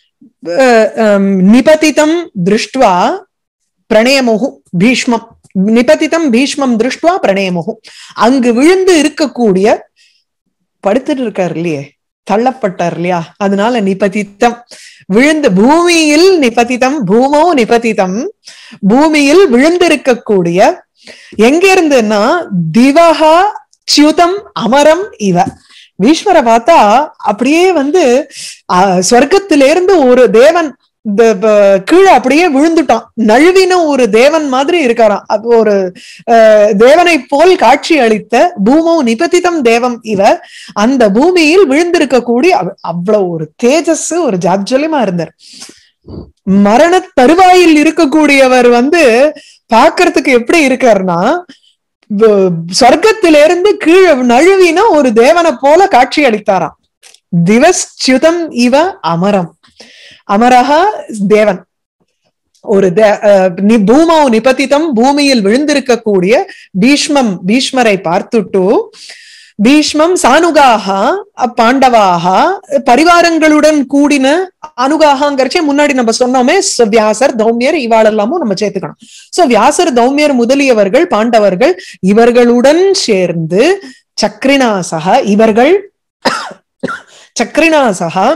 நிபதிதம் திருஷ்ட்வா பிரணேமுஹு பீஷ்மம், நிபதிதம் பீஷ்மம் திருஷ்ட்வா பிரணேமுஹு, அங்கு விழுந்து இருக்கக்கூடிய, படுத்துட்டு இருக்காரு இல்லையே, தள்ளப்பட்டார் இல்லையா, அதனால நிபதித்தம், விழுந்து பூமியில் நிபதித்தம், பூமோ நிபதித்தம், பூமியில் விழுந்திருக்கக்கூடிய, எங்க இருந்துன்னா திவஹா ச்யுதம் அமரம் இவ, பீஷ்மரை பார்த்தா அப்படியே வந்து அஹ் சொர்க்கத்திலிருந்து ஒரு தேவன் கீழே அப்படியே விழுந்துட்டான், நழுவின ஒரு தேவன் மாதிரி இருக்காராம். அது ஒரு அஹ் தேவனை போல் காட்சி அளித்த பூமோ நிபதிதம் தேவம் இவ, அந்த பூமியில் விழுந்திருக்கக்கூடிய அவ்வளவு ஒரு தேஜஸ், ஒரு ஜாஜ்வலியமா இருந்தார். மரண தருவாயில் இருக்கக்கூடியவர் வந்து பாக்குறதுக்கு எப்படி இருக்காருன்னா சொர்க்கத்திலிருந்து கீழே நழுவின ஒரு தேவனை போல காட்சி அளித்தாராம். திவச்யுதம் இவ அமரம், அமரஹா தேவன், ஒரு பூமோ நிபதிதம் பூமியில் விழுந்திருக்கக்கூடிய பீஷ்மம், பீஷ்மரை பார்த்துட்டு பீஷ்மம் சானுகாஹா பாண்டவாஹா பரிவாரங்களுடன் கூடின, அனுகாஹாங்கிறச்சே முன்னாடி நம்ம சொன்னோமே வியாசர் தௌமியர் இவாளெல்லாமும் நம்ம சேர்த்துக்கணும். சோ வியாசர் தௌமியர் முதலியவர்கள் பாண்டவர்கள் இவர்களுடன் சேர்ந்து சக்ரிணாசகா, இவர்கள் சக்ரிணாசகா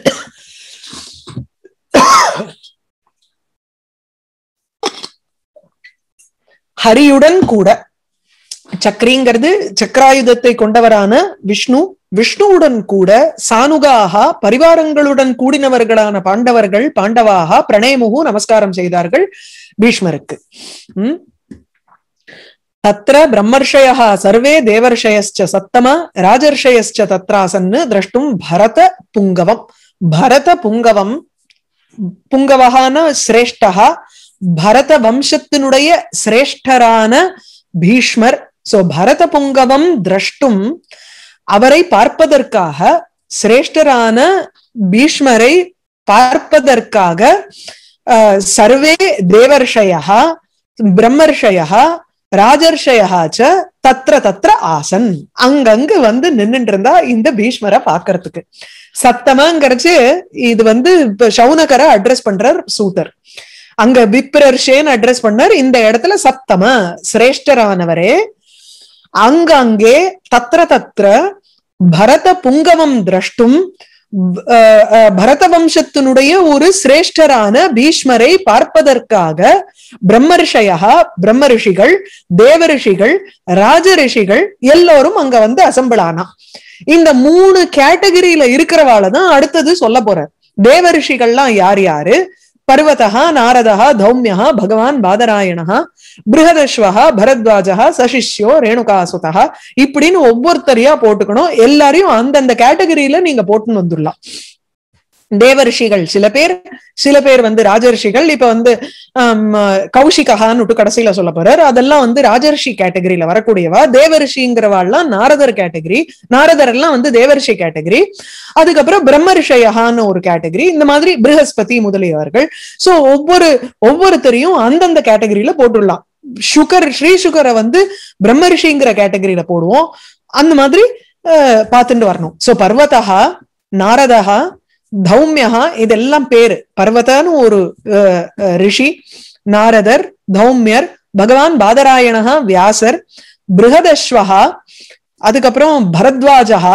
ஹரியுடன் கூட, சக்ரிங்கிறது சக்கராயுதத்தை கொண்டவரான விஷ்ணு, விஷ்ணுவுடன் கூட சானுகாஹா பரிவாரங்களுடன் கூடினவர்களான பாண்டவர்கள் பாண்டவாஹா பிரணேமுகு நமஸ்காரம் செய்தார்கள் பீஷ்மருக்கு. உம் தத்ர பிரம்மர்ஷயः சர்வே தேவர்ஷயஸ்ச சத்தம ராஜர்ஷயஸ்ச தத்ராசன்னு திரஷ்டும் பரத புங்கவம். பரத புங்கவம், புங்கவஹான சிரேஷ்டஹா, பரத வம்சத்தினுடைய சிரேஷ்டரான பீஷ்மர். சோ பரத புங்கவம் திரஷ்டும், அவரை பார்ப்பதற்காக, சிரேஷ்டரான பீஷ்மரை பார்ப்பதற்காக சர்வே தேவர்ஷயா பிரம்மர்ஷயா ராஜர்ஷயா ச தத்ர தத்ர ஆசன், அங்கங்கு வந்து நின்னுட்டு இருந்தா இந்த பீஷ்மரை பாக்குறதுக்கு. சத்தமங்கிறச்சு இது வந்து இப்ப சௌனகரை அட்ரஸ் பண்றார் சூட்டர், அங்க விப்ரர்ஷேன்னு அட்ரஸ் பண்ணார், இந்த இடத்துல சப்தம சிரேஷ்டரானவரே அங்கங்கே தத்ர தத்ர பரத புங்கவம் திரஷ்டும், பரத வம்சத்தினுடைய ஒரு சிரேஷ்டரான பீஷ்மரை பார்ப்பதற்காக பிரம்மர்ஷயா பிரம்மரிஷிகள், தேவரிஷிகள், ராஜரிஷிகள் எல்லோரும் அங்க வந்து அசம்பிள் ஆனா. இந்த மூணு கேட்டகரியில இருக்கிறவாளதான் அடுத்தது சொல்ல போறார். தேவரிஷிகள்லாம் யார் யாரு? பர்வதா நாரதா தௌமியா பகவான் பாதராயணா பிருஹதஸ்வஹா பரத்வாஜா சசிஷ்யோ ரேணுகாசுதா, இப்படின்னு ஒவ்வொருத்தரையா போட்டுக்கணும். எல்லாரையும் அந்தந்த கேட்டகரியில நீங்க போட்டுன்னு வந்துடலாம். தேவரிஷிகள் சில பேர், சில பேர் வந்து ராஜரிஷிகள். இப்ப வந்து கௌஷிகான்னு கடைசியில சொல்ல போறாரு, அதெல்லாம் வந்து ராஜரிஷி கேட்டகரியில வரக்கூடியவா. தேவரிஷிங்கிறவாள்லாம் நாரதர் கேட்டகரி, நாரதர் எல்லாம் வந்து தேவரிஷி கேட்டகரி. அதுக்கப்புறம் பிரம்மரிஷயான்னு ஒரு கேட்டகரி, இந்த மாதிரி ப்ரஹஸ்பதி முதலியவர்கள். சோ ஒவ்வொரு ஒவ்வொருத்தரையும் அந்தந்த கேட்டகரியில போட்டுடலாம். சுகர் ஸ்ரீ சுகரை வந்து பிரம்மரிஷிங்கிற கேட்டகரியில போடுவோம். அந்த மாதிரி அஹ் பார்த்துட்டு வரணும். சோ பர்வதா, நாரதா, தௌமியா, இதெல்லாம் பேரு. பர்வதன்னு ஒரு ரிஷி, நாரதர், தௌமியர், பகவான் பாதராயணா, வியாசர், பிருஹதஸ்வஹா, அதுக்கப்புறம் பரத்வாஜா,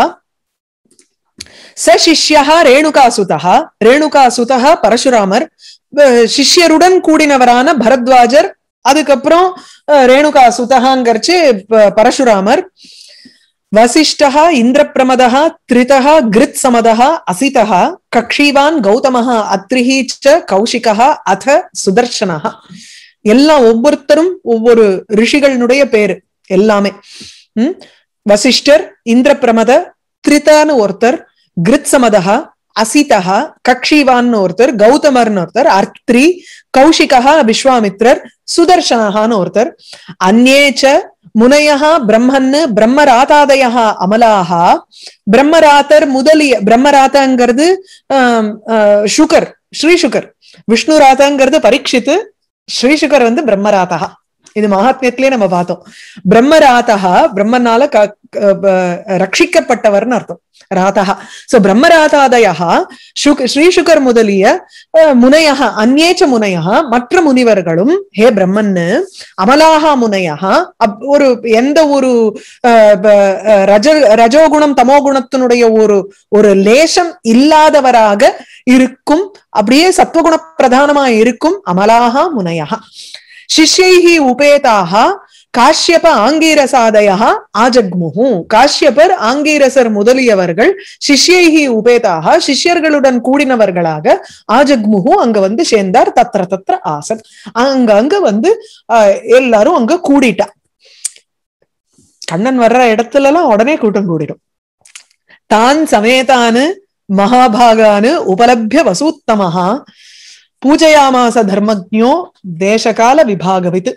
ச சிஷ்யா ரேணுகாசுதா, ரேணுகாசுதா பரசுராமர், சிஷ்யருடன் கூடினவரான பரத்வாஜர், அதுக்கப்புறம் ரேணுகாசுதகாங்கர்ச்சு பரசுராமர், வசிஷ்டः இந்திரப்பிரமதः த்ரிதः கிருத் சமதः அசிதः கக்ஷீவான் கௌதமः அத்ரிஹ ச கௌஷிகः அத சுதர்சனः. எல்லாம் ஒவ்வொருத்தரும் ஒவ்வொரு ரிஷிகளுடைய பேரு எல்லாமே. உம் வசிஷ்டர், இந்திரப்பிரமத, த்ரிதான்னு ஒருத்தர், கிருத் சமதः, அசிதः, கக்ஷீவான்னு ஒருத்தர், கௌதமர்னு ஒருத்தர், அத்ரி, கௌஷிகः விஸ்வாமித்ரர், சுதர்சனஹான்னு ஒருத்தர். அந்நேச்ச முனையா பிரம்மன் பிரம்மராதாதயா அமலாஹா, பிரம்மராத்தர் முதலிய, பிரம்மராத்தங்கிறது சுகர், ஸ்ரீ சுகர், விஷ்ணு ராதாங்கிறது பரீட்சித்து, ஸ்ரீ சுகர் வந்து பிரம்மராதா. இது மகாத்மியத்திலே நம்ம பார்த்தோம். பிரம்மராதா பிரம்மனால ரட்சிக்கப்பட்டவர்னு அர்த்தம், ராதா. சோ பிரம்மராதாதயா ஸ்ரீ சுகர் முதலிய முனையா, அந்நேச்ச முனையா மற்ற முனிவர்களும், ஹே பிரம்மன்னு, அமலாஹா முனையா, ஒரு எந்த ஒரு ரஜ ரஜோகுணம் தமோகுணத்தினுடைய ஒரு ஒரு லேசம் இல்லாதவராக இருக்கும், அப்படியே சத்வகுண பிரதானமா இருக்கும் அமலாஹா முனையா. சிஷ்யைஹி உபேதாக காஷ்யப ஆங்கீரசாதயா ஆஜக்முஹு, காஷ்யபர் ஆங்கீரசர் முதலியவர்கள் சிஷ்யைஹி உபேதாக சிஷ்யர்களுடன் கூடினவர்களாக ஆஜக்முஹு அங்க வந்து சேர்ந்தார். தத்ர தத்ர ஆசன், அங்க அங்க வந்து அஹ் எல்லாரும் அங்க கூடிட்டா. கண்ணன் வர்ற இடத்துல எல்லாம் உடனே கூட்டம் கூடிடும். தான் சமேதானு மகாபாகானு உபலப்ய வசூத்தமஹா பூஜையாமாச தர்மஜ்ஞோ தேசகால விபாகவித்.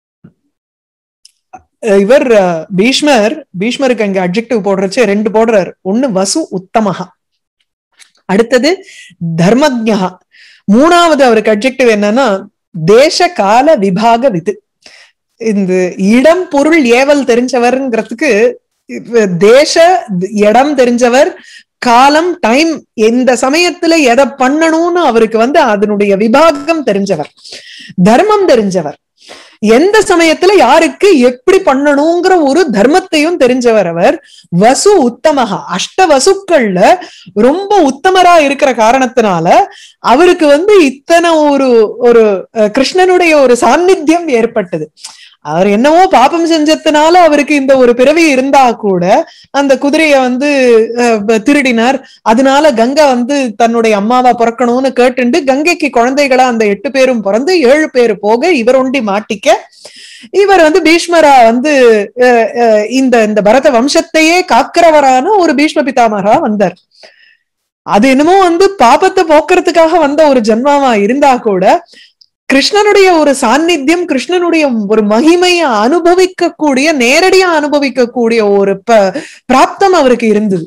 இவர் பீஷ்மர், பீஷ்மருக்கு அங்க அட்ஜெக்டிவ் போடுறச்சு ரெண்டு போடுறாரு. ஒண்ணு வசு உத்தமஹா, அடுத்தது தர்மஜ்ஞா. மூணாவது அவருக்கு அட்ஜெக்டிவ் என்னன்னா தேச கால விபாகவித். இந்த இடம் பொருள் ஏவல் தெரிஞ்சவர்ங்கிறதுக்கு தேச இடம் தெரிஞ்சவர், காலம் டைம், எந்த சமயத்துல எதை பண்ணணும்னு அவருக்கு வந்து அதனுடைய விபாகம் தெரிஞ்சவர், தர்மம் தெரிஞ்சவர், எந்த சமயத்துல யாருக்கு எப்படி பண்ணணுங்கிற ஒரு தர்மத்தையும் தெரிஞ்சவர் அவர். வசு உத்தமகா, அஷ்ட வசுக்கள்ல ரொம்ப உத்தமரா இருக்கிற காரணத்தினால அவருக்கு வந்து இத்தனை ஒரு ஒரு கிருஷ்ணனுடைய ஒரு சாநித்தியம் ஏற்பட்டது. அவர் என்னவோ பாப்பம் செஞ்சதுனால அவருக்கு இந்த ஒரு பிறவி இருந்தா கூட அந்த குதிரைய வந்து திருடினார். அதனால கங்கை வந்து தன்னுடைய அம்மாவா பிறக்கணும்னு கேட்டுண்டு கங்கைக்கு குழந்தைகளா அந்த எட்டு பேரும் பிறந்து ஏழு பேரு போக இவர் ஒண்டி மாட்டிக்க, இவர் வந்து பீஷ்மரா வந்து இந்த இந்த பரத வம்சத்தையே காக்கிறவரான ஒரு பீஷ்ம பிதாமகரா வந்தார். அது என்னமோ வந்து பாபத்தை போக்குறதுக்காக வந்த ஒரு ஜென்மாவா இருந்தா கூட கிருஷ்ணனுடைய ஒரு சாநித்தியம், கிருஷ்ணனுடைய ஒரு மகிமையை அனுபவிக்க கூடிய, நேரடியா அனுபவிக்க கூடிய ஒரு பிராப்தம் அவருக்கு இருந்தது.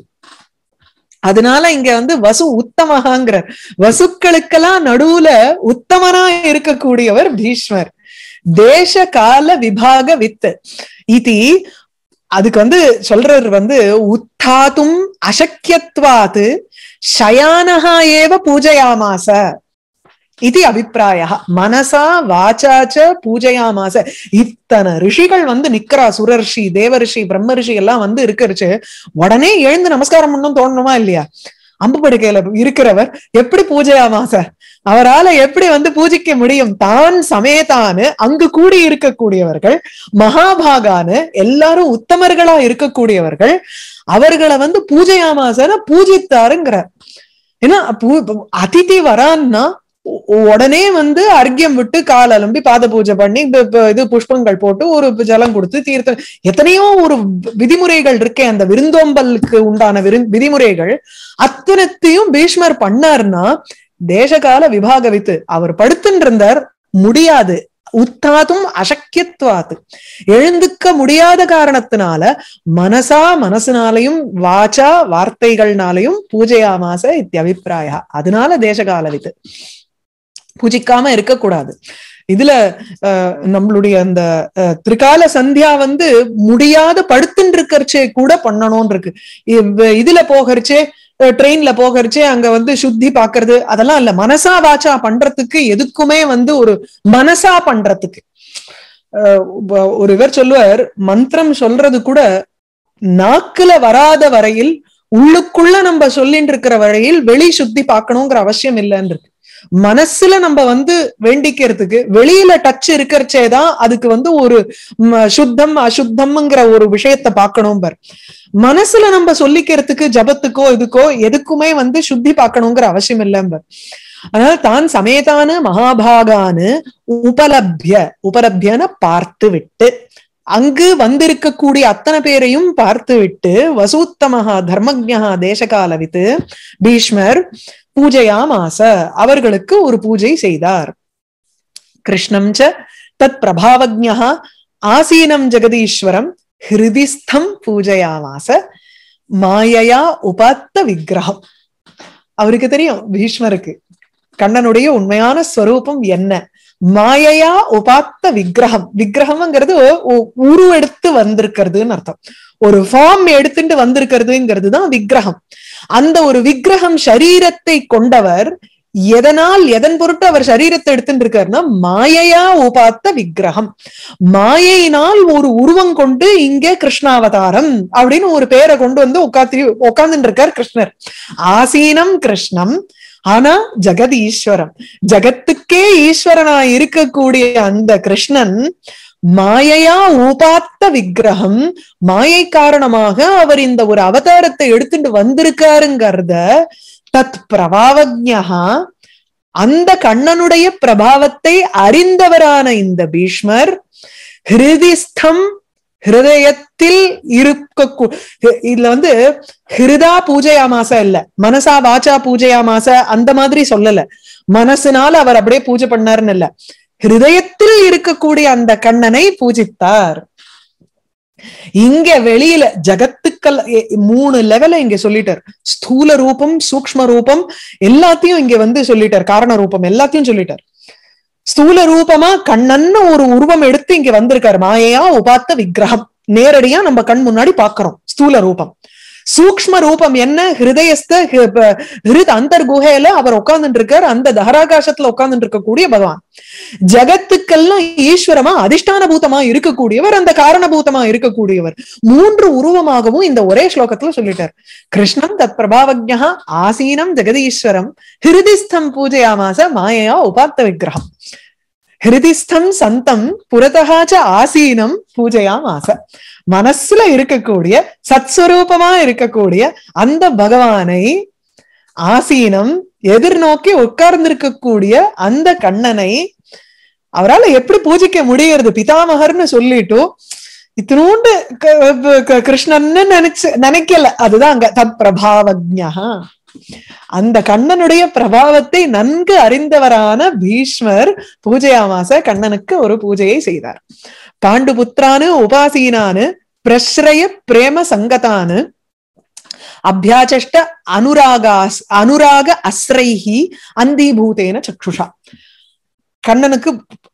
அதனால இங்க வந்து வசு உத்தமகாங்கிற, வசுக்களுக்கெல்லாம் நடுவுல உத்தமனா இருக்கக்கூடியவர் பீஷ்மர். தேச கால விபாக வித்து இதி, அதுக்கு வந்து சொல்றது வந்து உத்தாத்தும் அசக்கியத்வாத்து சயானஹா ஏவ பூஜையாமாச இது அபிப்பிராய. மனசா வாச்சாச்ச பூஜையாமாச. இத்தனை ரிஷிகள் வந்து நிக்கிறா, சுரர்ஷி, தேவரிஷி, பிரம்மரிஷி எல்லாம் வந்து இருக்கிறச்சு, உடனே எழுந்து நமஸ்காரம் பண்ணும் தோணணுமா இல்லையா? அம்பு படுக்கையில இருக்கிறவர் எப்படி பூஜையாமாச, அவரால எப்படி வந்து பூஜிக்க முடியும்? தான் சமேதானு அங்கு கூடி இருக்கக்கூடியவர்கள், மகாபாகானு எல்லாரும் உத்தமர்களா இருக்கக்கூடியவர்கள், அவர்களை வந்து பூஜையாமாசன பூஜித்தாருங்கிற. ஏன்னா அதிதி வரான்னா உடனே வந்து அர்க்கியம் விட்டு கால் அலம்பி பாத பூஜை பண்ணி இது புஷ்பங்கள் போட்டு ஒரு ஜலம் கொடுத்து தீர்த்தம், எத்தனையோ ஒரு விதிமுறைகள் இருக்கே அந்த விருந்தோம்பலுக்கு உண்டான விதிமுறைகள் அத்தனத்தையும் பீஷ்மர் பண்ணார்னா தேசகால விபாகவித்து அவர் படுத்துட்டு இருந்தார். முடியாது, உத்தாதும் அசக்கியத்வாது, எழுந்துக்க முடியாத காரணத்தினால மனசா மனசுனாலையும் வாச்சா வார்த்தைகள்னாலையும் பூஜையாமாச இத்தியபிப்பிராயா, அதனால தேசகாலவித்து பூஜிக்காம இருக்கக்கூடாது. இதுல அஹ் நம்மளுடைய அந்த திரிகால சந்தியா வந்து முடியாத படுத்துட்டு இருக்கறச்சே கூட பண்ணணும்னு இருக்கு. இதுல போகிறச்சே ட்ரெயின்ல போகிறச்சே அங்க வந்து சுத்தி பாக்குறது அதெல்லாம் இல்ல, மனசா வாச்சா பண்றதுக்கு எதுக்குமே வந்து ஒரு மனசா பண்றதுக்கு. ஒரு இவர் சொல்லுவார், மந்திரம் சொல்றது கூட நாக்குல வராத வரையில் உள்ளுக்குள்ள நம்ம சொல்லிட்டு இருக்கிற வரையில் வெளி சுத்தி பார்க்கணுங்கிற அவசியம் இல்லைன்னு இருக்கு. மனசுல நம்ம வந்து வேண்டிக்கிறதுக்கு வெளியில டச் இருக்கிறச்சேதான் அதுக்கு வந்து ஒரு சுத்தம் அசுத்தம்ங்கிற ஒரு விஷயத்த பார்க்கணும். பர் மனசுல நம்ம சொல்லிக்கிறதுக்கு ஜபத்துக்கோ இதுக்கோ எதுக்குமே வந்து சுத்தி பார்க்கணுங்கிற அவசியம் இல்லைம்பர். அதனால தான் சமேதான மகாபாகானு உபலப்ய, உபலப்யன பார்த்து விட்டு, அங்கு வந்திருக்கக்கூடிய அத்தனை பேரையும் பார்த்து விட்டு வசூத்தமஹா தர்மஜ்ஞா தேசகாலவித்து பீஷ்மர் பூஜையாமாச அவர்களுக்கு ஒரு பூஜை செய்தார். கிருஷ்ணம் ச தத் பிரபாவஜ்ஞா ஆசீனம் ஜெகதீஸ்வரம் ஹிருதிஸ்தம் பூஜையாமாச மாயையா உபாத்த விக்கிரகம். அவருக்கு தெரியும் பீஷ்மருக்கு கண்ணனுடைய உண்மையான ஸ்வரூபம் என்ன. மாயையா உபாத்த விக்கிரகம், விக்கிரகம்ங்கிறது உருவெடுத்து வந்திருக்கிறதுன்னு அர்த்தம். ஒரு ஃபார்ம் எடுத்துட்டு வந்திருக்கிறதுங்கிறது தான் விக்கிரகம். அந்த ஒரு விக்கிரகம் சரீரத்தை கொண்டவர். எதனால் எதன் பொருட்டு அவர் சரீரத்தை எடுத்துட்டு இருக்காருன்னா மாயையா உபாத்த விக்கிரகம், மாயையினால் ஒரு உருவம் கொண்டு இங்கே கிருஷ்ணாவதாரம் அப்படின்னு ஒரு பேரை கொண்டு வந்து உட்காந்து உட்கார்ந்துட்டு இருக்கார் கிருஷ்ணர். ஆசீனம் கிருஷ்ணம், ஆனா ஜெகத் ஈஸ்வரம், ஜகத்துக்கே ஈஸ்வரனா இருக்கக்கூடிய அந்த கிருஷ்ணன் மாயையா உபாத்த விக்கிரகம், மாயை காரணமாக அவர் இந்த ஒரு அவதாரத்தை எடுத்துட்டு வந்திருக்காருங்கிறத தத் பிரபாவஜ்ஞா, அந்த கண்ணனுடைய பிரபாவத்தை அறிந்தவரான இந்த பீஷ்மர் ஹிருதிஸ்தம், ஹிருதயத்தில் இருக்க, இதுல வந்து ஹிருதா பூஜையாமாச இல்ல, மனசா வாச்சா பூஜையாமாச அந்த மாதிரி சொல்லல, மனசுனால அவர் அப்படியே பூஜை பண்ணாருன்னு இல்ல, ஹிருதயத்தில் இருக்கக்கூடிய அந்த கண்ணனை பூஜித்தார். இங்க வெளியில ஜகத்துக்கள் மூணு லெவல இங்க சொல்லிட்டார். ஸ்தூல ரூபம், சூக்ஷ்ம ரூபம் எல்லாத்தையும் இங்க வந்து சொல்லிட்டார், காரண ரூபம் எல்லாத்தையும் சொல்லிட்டார். ஸ்தூல ரூபமா கண்ணன்னு ஒரு உருவம் எடுத்து இங்க வந்திருக்காரு, மாயையா உபாத்த விக்கிரகம், நேரடியா நம்ம கண் முன்னாடி பாக்குறோம் ஸ்தூல ரூபம். சூக்ஷ்ம ரூபம் என்ன, ஹிருதயஸ்த ஹிருத் அந்தர் குகையில அவர் உட்கார்ந்துட்டு இருக்கார், அந்த தஹராகாசத்துல உட்கார்ந்துட்டு இருக்கக்கூடிய பகவான். ஜகத்துக்கெல்லாம் ஈஸ்வரமா அதிஷ்டான பூதமா இருக்கக்கூடியவர், அந்த காரணபூதமா இருக்கக்கூடியவர். மூன்று உருவமாகவும் இந்த ஒரே ஸ்லோகத்துல சொல்லிட்டார். கிருஷ்ணன் தத் பிரபாவஜ்ஞா ஆசீனம் ஜெகதீஸ்வரம் ஹிருதிஸ்தம் பூஜையாமாச மாயையா உபாத்த விக்கிரகம். ஹிருதிஸ்தம் சந்தம் புரதகாச்ச ஆசீனம் பூஜையாமாச, மனசுல இருக்கக்கூடிய சத்ஸ்வரூபமா இருக்கக்கூடிய அந்த பகவானை, ஆசீனம் எதிர்நோக்கி உட்கார்ந்திருக்கக்கூடிய அந்த கண்ணனை அவரால் எப்படி பூஜிக்க முடியறது? பிதாமகர்னு சொல்லிட்டு இத்தினூண்டு கிருஷ்ணன்னு நினைச்சு நினைக்கல. அதுதான் அங்க தத் பிரபாவஜ்ஞா, அந்த கண்ணனுடைய பிரபாவத்தை நன்கு அறிந்தவரான பீஷ்மர் பூஜையாமாச கண்ணனுக்கு ஒரு பூஜையை செய்தார். பாண்டுபுத்திரானு உபாசீனானு பிரஸ்ரய பிரேம சங்கதானு அபியாச்சஷ்ட அனுராகாஸ் அனுராக அஸ்ரைஹி அந்தீபூதேன சக்ஷுஷா. கண்ணனுக்கு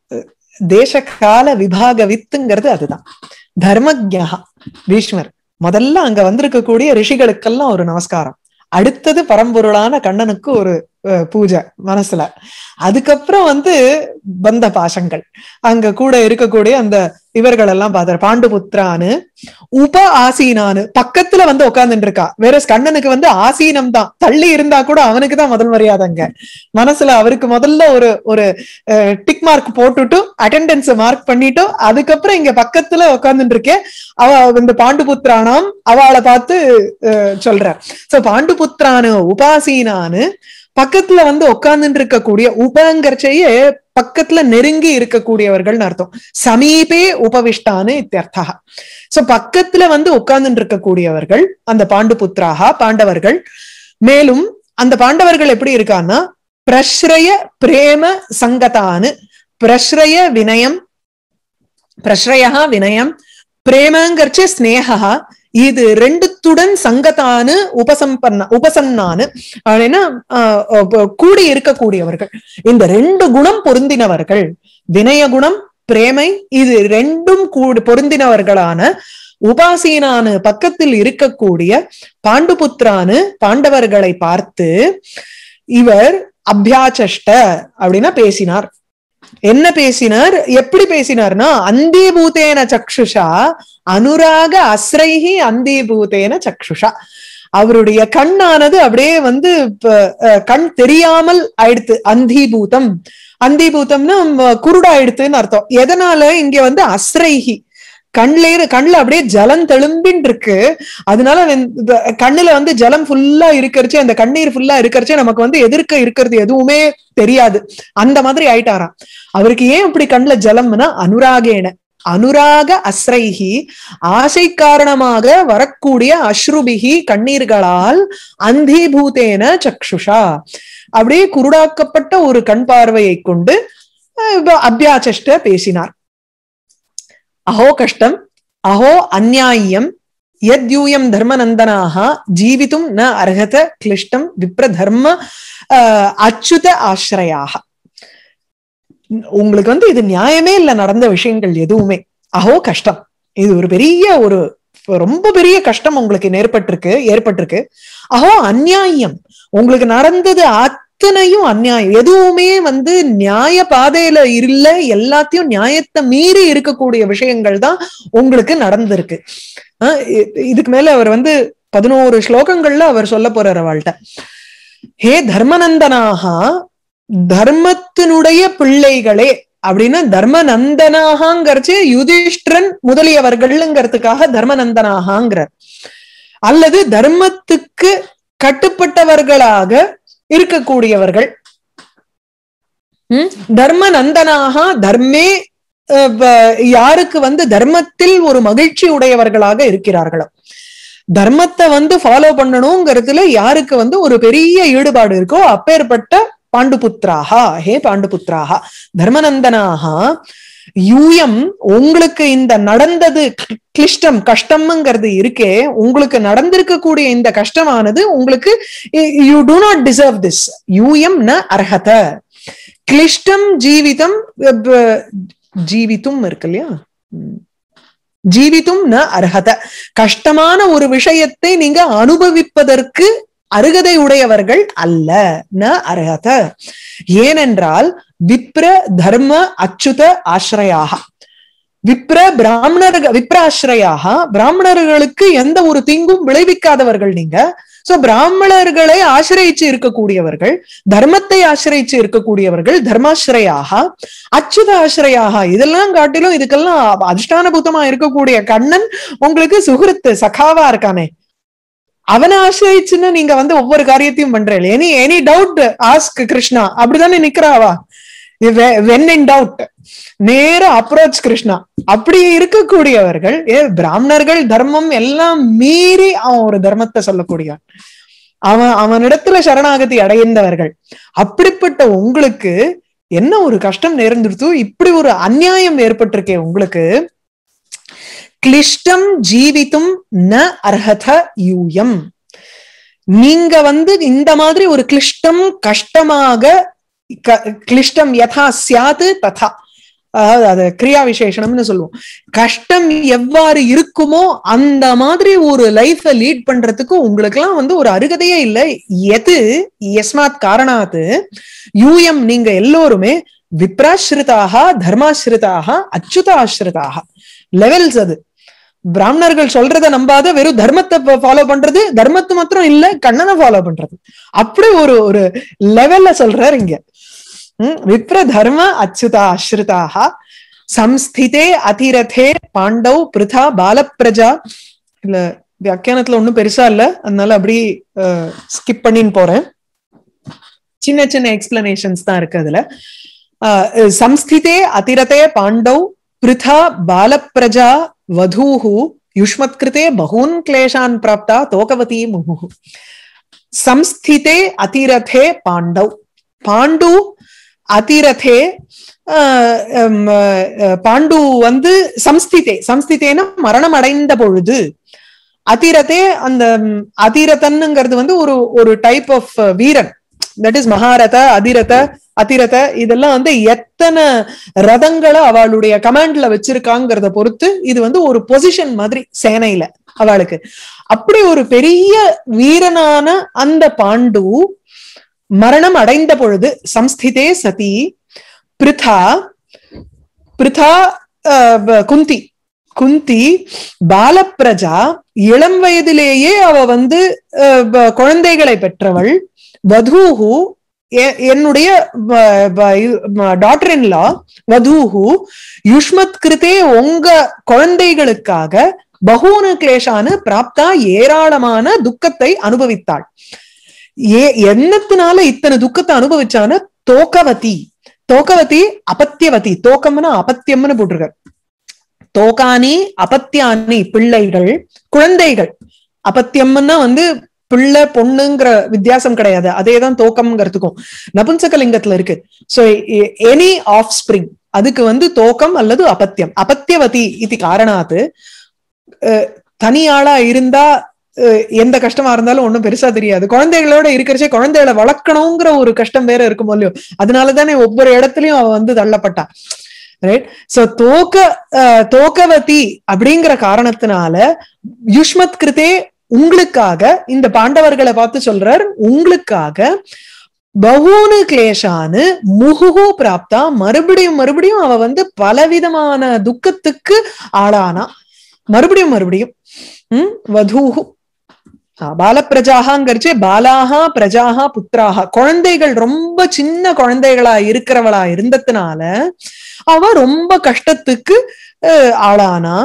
தேசகால விபாக வித்துங்கிறது அதுதான். தர்மஜ்ஞா பீஷ்மர் முதல்ல அங்க வந்திருக்கக்கூடிய ரிஷிகளுக்கெல்லாம் ஒரு நமஸ்காரம், அடுத்தது பரம்பொருளான கண்ணனுக்கு ஒரு பூஜை மனசுல, அதுக்கப்புறம் வந்து பந்த பாசங்கள் அங்க கூட இருக்கக்கூடிய அந்த இவர்கள் எல்லாம் பார்த்தாரு. பாண்டுபுத்திரானு உப ஆசீனானு பக்கத்துல வந்து உட்கார்ந்துட்டு இருக்கா. வேற கண்ணனுக்கு வந்து ஆசீனம் தான், தள்ளி இருந்தா கூட அவனுக்கு தான் முதல் மரியாதைங்க. மனசுல அவருக்கு முதல்ல ஒரு ஒரு டிக் மார்க் போட்டுட்டு அட்டெண்டன்ஸ் மார்க் பண்ணிட்டு அதுக்கப்புறம் இங்க பக்கத்துல உட்கார்ந்துட்டு இருக்கேன் அவ இந்த பாண்டுபுத்திரானாம் அவளை பார்த்து சொல்ற. சோ பாண்டுபுத்திரானு உபாசீனானு பக்கத்துல வந்து உட்கார்ந்துட்டு இருக்கக்கூடிய உபங்கர்ச்சையே பக்கத்துல நெருங்கி இருக்கக்கூடியவர்கள் அர்த்தம். சமீபே உபவிஷ்டான்னு இத்தியர்த்தா. சோ பக்கத்துல வந்து உட்கார்ந்துட்டு இருக்கக்கூடியவர்கள் அந்த பாண்டு புத்திராக பாண்டவர்கள். மேலும் அந்த பாண்டவர்கள் எப்படி இருக்கான்னா பிரஸ்ரய பிரேம சங்கதானு, பிரஸ்ரய வினயம், பிரஸ்ரயா வினயம், பிரேமங்கர்ச்ச ஸ்னேகா, இது ரெண்டுத்துடன் சங்கத்தானு உபசம்பன்ன உபசன்னானு அப்படின்னா கூடி இருக்கக்கூடியவர்கள். இந்த ரெண்டு குணம் பொருந்தினவர்கள், வினய குணம் பிரேமை, இது ரெண்டும் கூடி பொருந்தினவர்களான உபாசீனானு பக்கத்தில் இருக்கக்கூடிய பாண்டுபுத்திரானு பாண்டவர்களை பார்த்து இவர் அபியாச்சஷ்ட அப்படின்னா பேசினார். என்ன பேசினார், எப்படி பேசினார்னா அந்தீபூதேன சக்ஷுஷா அனுராக அஸ்ரைஹி அந்தீபூதேன சக்ஷுஷா. அவருடைய கண்ணானது அப்படியே வந்து கண் தெரியாமல் ஆயிடுத்து. அந்தீபூதம், அந்தீபூதம்னா குருடாயிடுத்துன்னு அர்த்தம். எதனால இங்க வந்து அஸ்ரைஹி கண்ல கண்ணுல அப்படியே ஜலம் தெளும்பின்னு இருக்கு. அதனால கண்ணுல வந்து ஜலம் ஃபுல்லா இருக்கிறச்சு, அந்த கண்ணீர் ஃபுல்லா இருக்கிறச்சு நமக்கு வந்து எதிர்க்க இருக்கிறது எதுவுமே தெரியாது. அந்த மாதிரி ஆயிட்டாராம். அவருக்கு ஏன் இப்படி கண்ணுல ஜலம்னா அனுராகேன, அனுராக அஸ்ரைஹி ஆசை காரணமாக வரக்கூடிய அஸ்ருபிகி கண்ணீர்களால், அந்தீபூதேன சக்ஷுஷா அப்படியே குருடாக்கப்பட்ட ஒரு கண் பார்வையை கொண்டு அபியாச்சஷ்ட பேசினார். அஹோ கஷ்டம், அஹோ அந்நியாயம், யத்யூயம் தர்மநந்தனாக ஜீவித்தும் ந அர்ஹத கிளிஷ்டம் விப்ர தர்ம அச்சுத ஆசிரயாக. உங்களுக்கு வந்து இது நியாயமே இல்ல நடந்த விஷயங்கள் எதுவுமே. அஹோ கஷ்டம், இது ஒரு பெரிய ஒரு ரொம்ப பெரிய கஷ்டம் உங்களுக்கு ஏற்பட்டிருக்கு ஏற்பட்டிருக்கு. அஹோ அந்நியாயம், உங்களுக்கு நடந்தது அத்தனையும் அந்நியாயம், எதுவுமே வந்து நியாய பாதையில இல்ல, எல்லாத்தையும் நியாயத்தை மீறி இருக்கக்கூடிய விஷயங்கள் தான் உங்களுக்கு நடந்திருக்கு. ஆஹ் இதுக்கு மேல அவர் வந்து பதினோரு ஸ்லோகங்கள்ல அவர் சொல்ல போறார் அவள்கிட்ட. ஹே தர்மநந்தனாக, தர்மத்தினுடைய பிள்ளைகளே அப்படின்னா தர்மநந்தனாகங்கிறச்சு யுதிஷ்டிரன் முதலியவர்கள்ங்கிறதுக்காக தர்மநந்தனாகங்கிறார். அல்லது தர்மத்துக்கு கட்டுப்பட்டவர்களாக இருக்கக்கூடியவர்கள். தர்மநந்தனாக தர்மே யாருக்கு வந்து தர்மத்தில் ஒரு மகிழ்ச்சி உடையவர்களாக இருக்கிறார்களோ, தர்மத்தை வந்து ஃபாலோ பண்ணணுங்கிறதுல யாருக்கு வந்து ஒரு பெரிய ஈடுபாடு இருக்கோ அப்பேற்பட்ட பாண்டுபுத்திராகா, ஹே பாண்டுபுத்திராகா தர்மநந்தனாகா, யூயம் உங்களுக்கு இந்த நடந்தது கிளிஷ்டம் கஷ்டம்ங்கிறது இருக்கே, உங்களுக்கு நடந்திருக்கக்கூடிய இந்த கஷ்டமானது உங்களுக்கு you do not deserve this. யூயம் ந அர்ஹத கிளிஷ்டம் ஜீவிதம், ஜீவித்தும் இருக்கு இல்லையா, ஜீவித்தும் ந அர்ஹத, கஷ்டமான ஒரு விஷயத்தை நீங்க அனுபவிப்பதற்கு அருகதை உடையவர்கள் அல்ல. ந அர்ஹத, ஏனென்றால் விப்ர தர்ம அச்சுத ஆசிரயாக, விப்ர பிராமணர்கள் விப்ராசிரயாக, பிராமணர்களுக்கு எந்த ஒரு தீங்கும் விளைவிக்காதவர்கள் நீங்க. சோ பிராமணர்களை ஆசிரியிச்சு இருக்கக்கூடியவர்கள், தர்மத்தை ஆசிரியிச்சு இருக்கக்கூடியவர்கள் தர்மாசிரயாக, அச்சுத ஆசிரயாக. இதெல்லாம் காட்டிலும் இதுக்கெல்லாம் அதிஷ்டானபூதமா இருக்கக்கூடிய கண்ணன் உங்களுக்கு சுகிருத்து சகாவா இருக்கானே, அவனை ஆசிரியிச்சுன்னு நீங்க வந்து ஒவ்வொரு காரியத்தையும் பண்றீங்க. Any any doubt ask Krishna, அப்படிதானே நிக்கிறாவா? வென் இன் டவுட் நேர அப்ரோச் கிருஷ்ணா. அப்படி இருக்கக்கூடியவர்கள் ஏ பிராமணர்கள் தர்மம் எல்லாம் மீறி அவன் ஒரு தர்மத்தை சொல்லக்கூடியவன், அவன் அவனிடத்துல சரணாகதி அடைந்தவர்கள். அப்படிப்பட்ட உங்களுக்கு என்ன ஒரு கஷ்டம் நேர்ந்துடுத்து, இப்படி ஒரு அநியாயம் ஏற்பட்டிருக்கே உங்களுக்கு. கிளிஷ்டம் ஜீவித்தும் ந அர்ஹத யூயம், நீங்க வந்து இந்த மாதிரி ஒரு கிளிஷ்டம் கஷ்டமாக, கிளிஷ்டம் யதா சியாது ததா, அதாவது அது கிரியா விசேஷனம்னு சொல்லுவோம். கஷ்டம் எவ்வாறு இருக்குமோ அந்த மாதிரி ஒரு லைஃப லீட் பண்றதுக்கு உங்களுக்கு எல்லாம் வந்து ஒரு அருகதையே இல்லை. எது எஸ்மாத் காரணாத்து யூயம், நீங்க எல்லோருமே விப்ராஸ்ருதாக தர்மாஸ்ருதாக அச்சுதாஸ்ருதாக லெவல்ஸ். அது பிராமணர்கள் சொல்றதை நம்பாத வெறும் தர்மத்தை ஃபாலோ பண்றது, தர்மத்தை மாத்திரம் இல்ல கண்ணனை ஃபாலோ பண்றது, அப்படி ஒரு ஒரு லெவல்ல சொல்றாரு இங்க. விப்ர தர்ம அச்சுதா அஸ்ருதாக சம்ஸ்திதே அதிரதே பாண்டவ் பிருதா பாலப்பிரஜா. இல்ல வியாக்கியானத்துல ஒண்ணும் பெருசா இல்ல, அதனால அப்படி ஸ்கிப் பண்ணின்னு போறேன். சின்ன சின்ன எக்ஸ்பிளனேஷன்ஸ் தான் இருக்கு அதுல. சம்ஸ்திதே அதிரதே பாண்டவ் பிருதா பாலப்பிரஜா வதூஹு யுஷ்மத்கிருதே பகூன் கிளேஷான் பிராப்தா தோகவதி முஹு. சம்ஸ்திதே அதிரதே பாண்டவ், பாண்டு அதிரதே பாண்டு வந்து சம்ஸ்திதே, சம்ஸ்திதேனா மரணம் அடைந்த பொழுது, அதிரதே அந்த அதிரதன்ங்கிறது வந்து ஒரு ஒரு டைப் ஆஃப் வீரன், தட் இஸ் மகாரத அதிரத அதிரத இதெல்லாம் வந்து எத்தனை ரதங்களை அவளுடைய கமாண்ட்ல வச்சிருக்காங்கிறத பொறுத்து இது வந்து ஒரு பொசிஷன் மாதிரி சேனையில அவளுக்கு. அப்படி ஒரு பெரிய வீரனான அந்த பாண்டு மரணம் அடைந்த பொழுது சம்ஸ்திதே சதி பிருதா பிருதா குந்தி குந்தி பாலப்பிரஜா இளம் வயதிலேயே அவ வந்து குழந்தைகளை பெற்றவள், வதூஹு என்னுடைய டாட்டர் இன் லா, வதூஹு யுஷ்மத் கிருதே உங்க குழந்தைகளுக்காக பகூன கிளேஷானு பிராப்தா ஏராளமான துக்கத்தை அனுபவித்தாள். ஏ என்னத்தினால இத்தனை துக்கத்தை அனுபவிச்சான தோகவதி, தோகவதி அபத்தியவதி, தோக்கம்னா அபத்தியம்னு போட்டிருக்க, தோகானி அபத்தியானி பிள்ளைகள் குழந்தைகள், அபத்தியம்னா வந்து பிள்ளை பொண்ணுங்கிற வித்தியாசம் கிடையாது, அதேதான் தோக்கம்ங்கிறதுக்கும் நபுன்சகலிங்கத்துல இருக்கு. சோ எனி ஆஃப் ஸ்பிரிங் அதுக்கு வந்து தோக்கம் அல்லது அபத்தியம். அபத்தியவதி இது காரணாத்து தனியாளா இருந்தா எந்த கஷ்டமா இருந்தாலும் ஒண்ணும் பெருசா தெரியாது, குழந்தைகளோட இருக்கிறச்சே குழந்தைகளை வளர்க்கணுங்கிற ஒரு கஷ்டம் வேற இருக்கும் இல்லையோ, அதனாலதானே ஒவ்வொரு இடத்துலயும் அவ வந்து தள்ளப்பட்டா. ரைட். சோ தோக்க தோக்கவதி அப்படிங்கிற காரணத்தினால யுஷ்மத் கிருதே உங்களுக்காக, இந்த பாண்டவர்களை பார்த்து சொல்றார், உங்களுக்காக பகூனு கிளேஷானு முகுகு பிராப்தா, மறுபடியும் மறுபடியும் அவ வந்து பலவிதமான துக்கத்துக்கு ஆளானா, மறுபடியும் மறுபடியும். உம் வதூஹு பாலப்பிரஜாகங்கிறச்சே பாலாகா பிரஜாகா புத்திராகா, குழந்தைகள் ரொம்ப சின்ன குழந்தைகளா இருக்கிறவளா இருந்ததுனால அவ ரொம்ப கஷ்டத்துக்கு ஆளானா.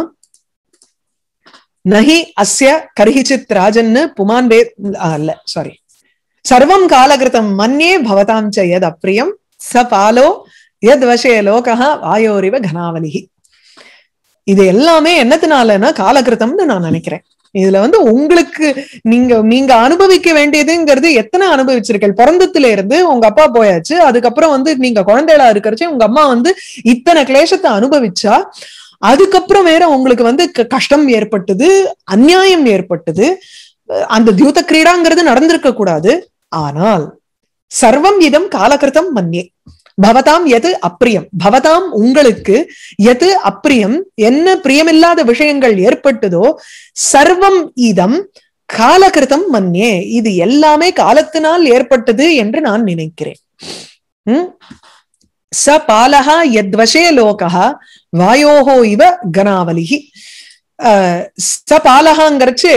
நஹி அஸ்ய கர்ஹிச்சித் ராஜன்னு புமான் வே அல்ல சாரி சர்வம் காலகிருதம் மன்யே பவதாம் ச யத் அப்ரியம் ச பாலோ யத் வசே லோகஹ வாயோரிவ கனாவலிஹி. இது எல்லாமே என்னத்தினாலன்னா காலகிருத்தம்னு நான் நினைக்கிறேன். இதுல வந்து உங்களுக்கு நீங்க நீங்க அனுபவிக்க வேண்டியதுங்கிறது எத்தனை அனுபவிச்சிருக்கீங்க. பிறந்தத்துல இருந்து உங்க அப்பா போயாச்சு, அதுக்கப்புறம் வந்து நீங்க குழந்தைகளா இருக்கிறச்சு உங்க அம்மா வந்து இத்தனை கிளேசத்தை அனுபவிச்சா, அதுக்கப்புறம் வேற உங்களுக்கு வந்து கஷ்டம் ஏற்பட்டது, அநியாயம் ஏற்பட்டது, அந்த தியூத கிரீடாங்கிறது நடந்திருக்க கூடாது. ஆனால் சர்வம் இதம் காலகிருத்தம் மன்யே பவதாம் எது அப்பிரியம், பவதாம் உங்களுக்கு எது அப்பிரியம் என்ன பிரியமில்லாத விஷயங்கள் ஏற்பட்டதோ, சர்வம் இதம் காலகிருத்தம் மன்யே இது எல்லாமே காலத்தினால் ஏற்பட்டது என்று நான் நினைக்கிறேன். உம் ச பாலஹா யத்வசே லோகஹா வாயோஹோ இவ கனாவலிஹி. அஹ் ச பாலஹாங்கிறச்சு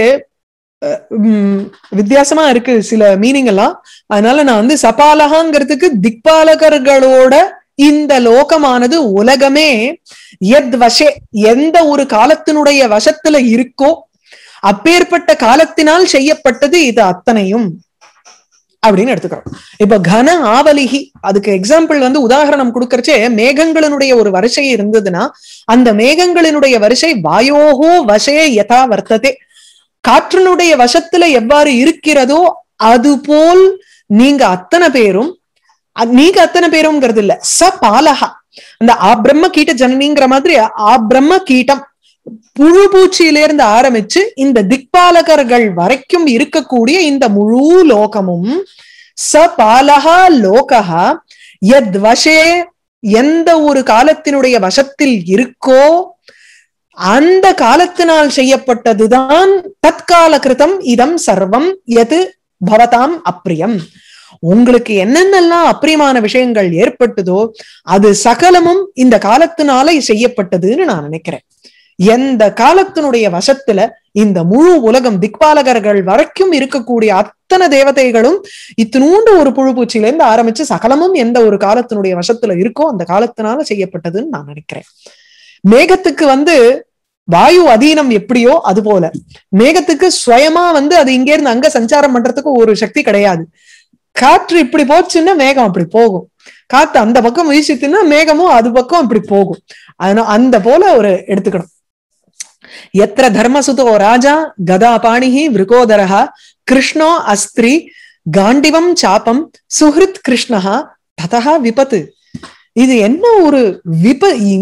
வித்தியாசமா இருக்கு சில மீனிங் எல்லாம். அதனால நான் வந்து சபாலகாங்கிறதுக்கு திக்பாலகர்களோட இந்த லோகமானது உலகமே எத் வசே எந்த ஒரு காலத்தினுடைய வசத்துல இருக்கோ அப்பேற்பட்ட காலத்தினால் செய்யப்பட்டது இது அத்தனையும் அப்படின்னு எடுத்துக்கிறோம். இப்ப கன ஆவலிகி அதுக்கு எக்ஸாம்பிள் வந்து உதாரணம் கொடுக்கறச்சே மேகங்களினுடைய ஒரு வரிசை இருந்ததுன்னா அந்த மேகங்களினுடைய வரிசை வாயோகோ வசே யதா வர்த்ததே, காற்றினுடைய வசத்துல எவ்வாறு இருக்கிறதோ அது போல் நீங்க அத்தனை பேரும், நீங்க அத்தனை பேரும்ங்கிறது இல்ல, ச பாலகா அந்த ஆ பிரம்ம கீட்ட ஜனனிங்கிற மாதிரி ஆ பிரம்ம கீட்டம் புழு பூச்சியிலிருந்து ஆரம்பிச்சு இந்த திக்பாலகர்கள் வரைக்கும் இருக்கக்கூடிய இந்த முழு லோகமும் ச பாலகா லோகஹா யத் வசே எந்த ஒரு காலத்தினுடைய வசத்தில் இருக்கோ அந்த காலத்தினால் செய்யப்பட்டதுதான் தற்கால கிருதம் இதம் சர்வம் எது பவதாம் அப்பிரியம். உங்களுக்கு என்னென்னலாம் அப்பிரியமான விஷயங்கள் ஏற்பட்டதோ அது சகலமும் இந்த காலத்தினால செய்யப்பட்டதுன்னு நான் நினைக்கிறேன். எந்த காலத்தினுடைய வசத்துல இந்த முழு உலகம் திக்பாலகர்கள் வரைக்கும் இருக்கக்கூடிய அத்தனை தேவதைகளும் இத்தினூண்டு ஒரு புழு பூச்சியில இருந்து ஆரம்பிச்சு சகலமும் எந்த ஒரு காலத்தினுடைய வசத்துல இருக்கோ அந்த காலத்தினால செய்யப்பட்டதுன்னு நான் நினைக்கிறேன். மேகத்துக்கு வந்து வாயு அதீனம் எப்படியோ அது போல மேகத்துக்கு சுயமா வந்து அது இங்க இருந்து அங்க சஞ்சாரம் பண்றதுக்கு ஒரு சக்தி கிடையாது. காற்று இப்படி போச்சுன்னா மேகம் அப்படி போகும், காத்து அந்த பக்கம் வீசித்துன்னா மேகமும் அது பக்கம் அப்படி போகும். அதனால அந்த போல ஒரு எடுத்துக்கணும். எத்திர தர்மசுதோ ராஜா கதா பாணிஹி விருகோதரஹா கிருஷ்ணோ அஸ்திரி காண்டிவம் சாபம் சுஹிருத் கிருஷ்ணஹா ததஹா விபத்து. இது என்ன ஒரு விப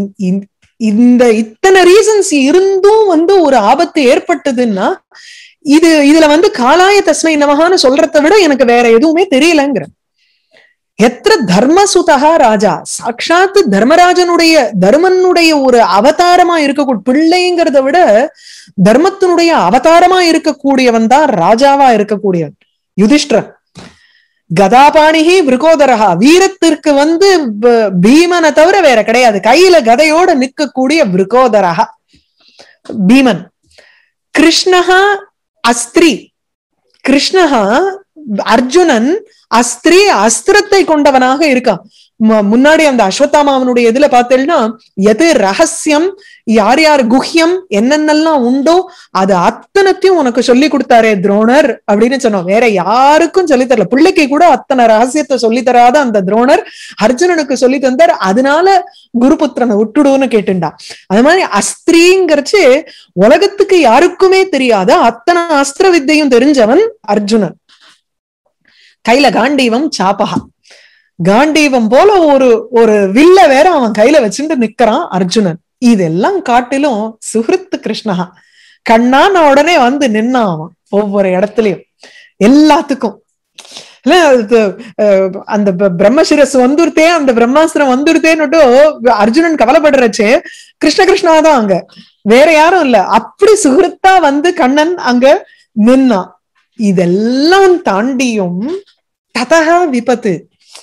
இந்த இத்தனை ரீசன்ஸ் இருந்தும் வந்து ஒரு ஆபத்து ஏற்பட்டதுன்னா இது இதுல வந்து காலாய தஸ்மை நமகான்னு சொல்றதை விட எனக்கு வேற எதுவுமே தெரியலங்கிற. எத்திர தர்மசுதா ராஜா, சாட்சாத்து தர்மராஜனுடைய தர்மனுடைய ஒரு அவதாரமா இருக்கக்கூடிய பிள்ளைங்கிறத விட தர்மத்தினுடைய அவதாரமா இருக்கக்கூடியவன் தான் ராஜாவா இருக்கக்கூடியவன் யுதிஷ்டிரன். கதாபாணிகி விருகோதரஹா, வீரத்திற்கு வந்து பீமனை தவிர வேற கிடையாது, கையில கதையோட நிற்கக்கூடிய விருகோதரஹா பீமன். கிருஷ்ணஹா அஸ்திரி, கிருஷ்ணஹா அர்ஜுனன் அஸ்திரி அஸ்திரத்தை கொண்டவனாக இருக்கான். முன்னாடி அந்த அஸ்வத்தாமாவனுடைய இதுல பார்த்தேன்னா எது ரகசியம் யார் யார் குஹ்யம் என்னென்னலாம் உண்டோ அது அத்தனத்தையும் உனக்கு சொல்லி கொடுத்தாரே துரோணர் அப்படின்னு சொன்னோம். வேற யாருக்கும் சொல்லி தரல, பிள்ளைக்கு கூட அத்தனை ரகசியத்தை சொல்லி தராத அந்த துரோணர் அர்ஜுனனுக்கு சொல்லி தந்தார். அதனால குருபுத்திரனை விட்டுடுன்னு கேட்டுண்டா. அது மாதிரி அஸ்திரிங்கிறச்சு உலகத்துக்கு யாருக்குமே தெரியாத அத்தனை அஸ்திர வித்தையும் தெரிஞ்சவன் அர்ஜுனன். கையில காண்டீவம் சாப்பகா, காண்டீவம் போல ஒரு ஒரு வில்ல வேற அவன் கையில வச்சுட்டு நிக்கிறான் அர்ஜுனன். இதெல்லாம் காட்டிலும் சுஹிருத் கிருஷ்ணஹா, கண்ணான உடனே வந்து நின்னான் அவன் ஒவ்வொரு இடத்துலயும் எல்லாத்துக்கும். இல்ல அந்த பிரம்மசிரஸ் வந்துருத்தே, அந்த பிரம்மாஸ்திரம் வந்துருத்தேன்னுட்டு அர்ஜுனன் கவலைப்படுறச்சே கிருஷ்ண கிருஷ்ணா தான் அங்க, வேற யாரும் இல்ல. அப்படி சுஹிருத்தா வந்து கண்ணன் அங்க நின்னான். இதெல்லாம் தாண்டியும் ததஹா விபத்து.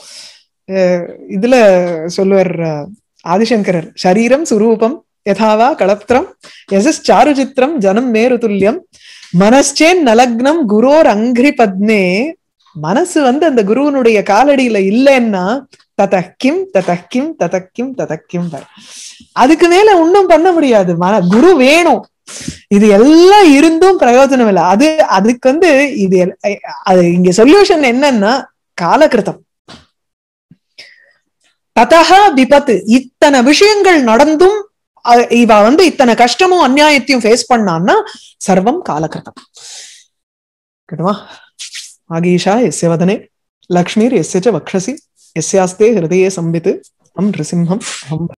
இதுல சொல்லுவார் ஆதிசங்கரர், சரீரம் சுரூபம் யதாவா களப்திரம் யசஸ் சாரு சித்திரம் ஜனம் மேரு துல்லியம் மனஸ்சேன் நலக்னம் குரோர் அங்கிரி பத்மே. மனசு வந்து அந்த குருவனுடைய காலடியில இல்லைன்னா ததக்கிம் ததக்கிம் ததக்கிம் ததக்கிம், அதுக்கு மேல ஒன்னும் பண்ண முடியாது. மன குரு வேணும். இது எல்லாம் இருந்தும் பிரயோஜனம் இல்லை. அது அதுக்கு வந்து இது அது இங்க சொல்யூஷன் என்னன்னா காலகிருத்தம். ததஹா விபத்து, இத்தனை விஷயங்கள் நடந்தும் இவ வந்து இத்தனை கஷ்டமும் அநியாயத்தையும் ஃபேஸ் பண்ணான்னா சர்வம் காலகிருத்தம். கேட்டுமா? ஆகீஷா எஸ்ய வதனே லக்ஷ்மீர் எஸ்ய ச வக்ஷசி எஸ்யாஸ்தே ஹிருதயே சம்பித் அம் நிருசிம்ஹம்.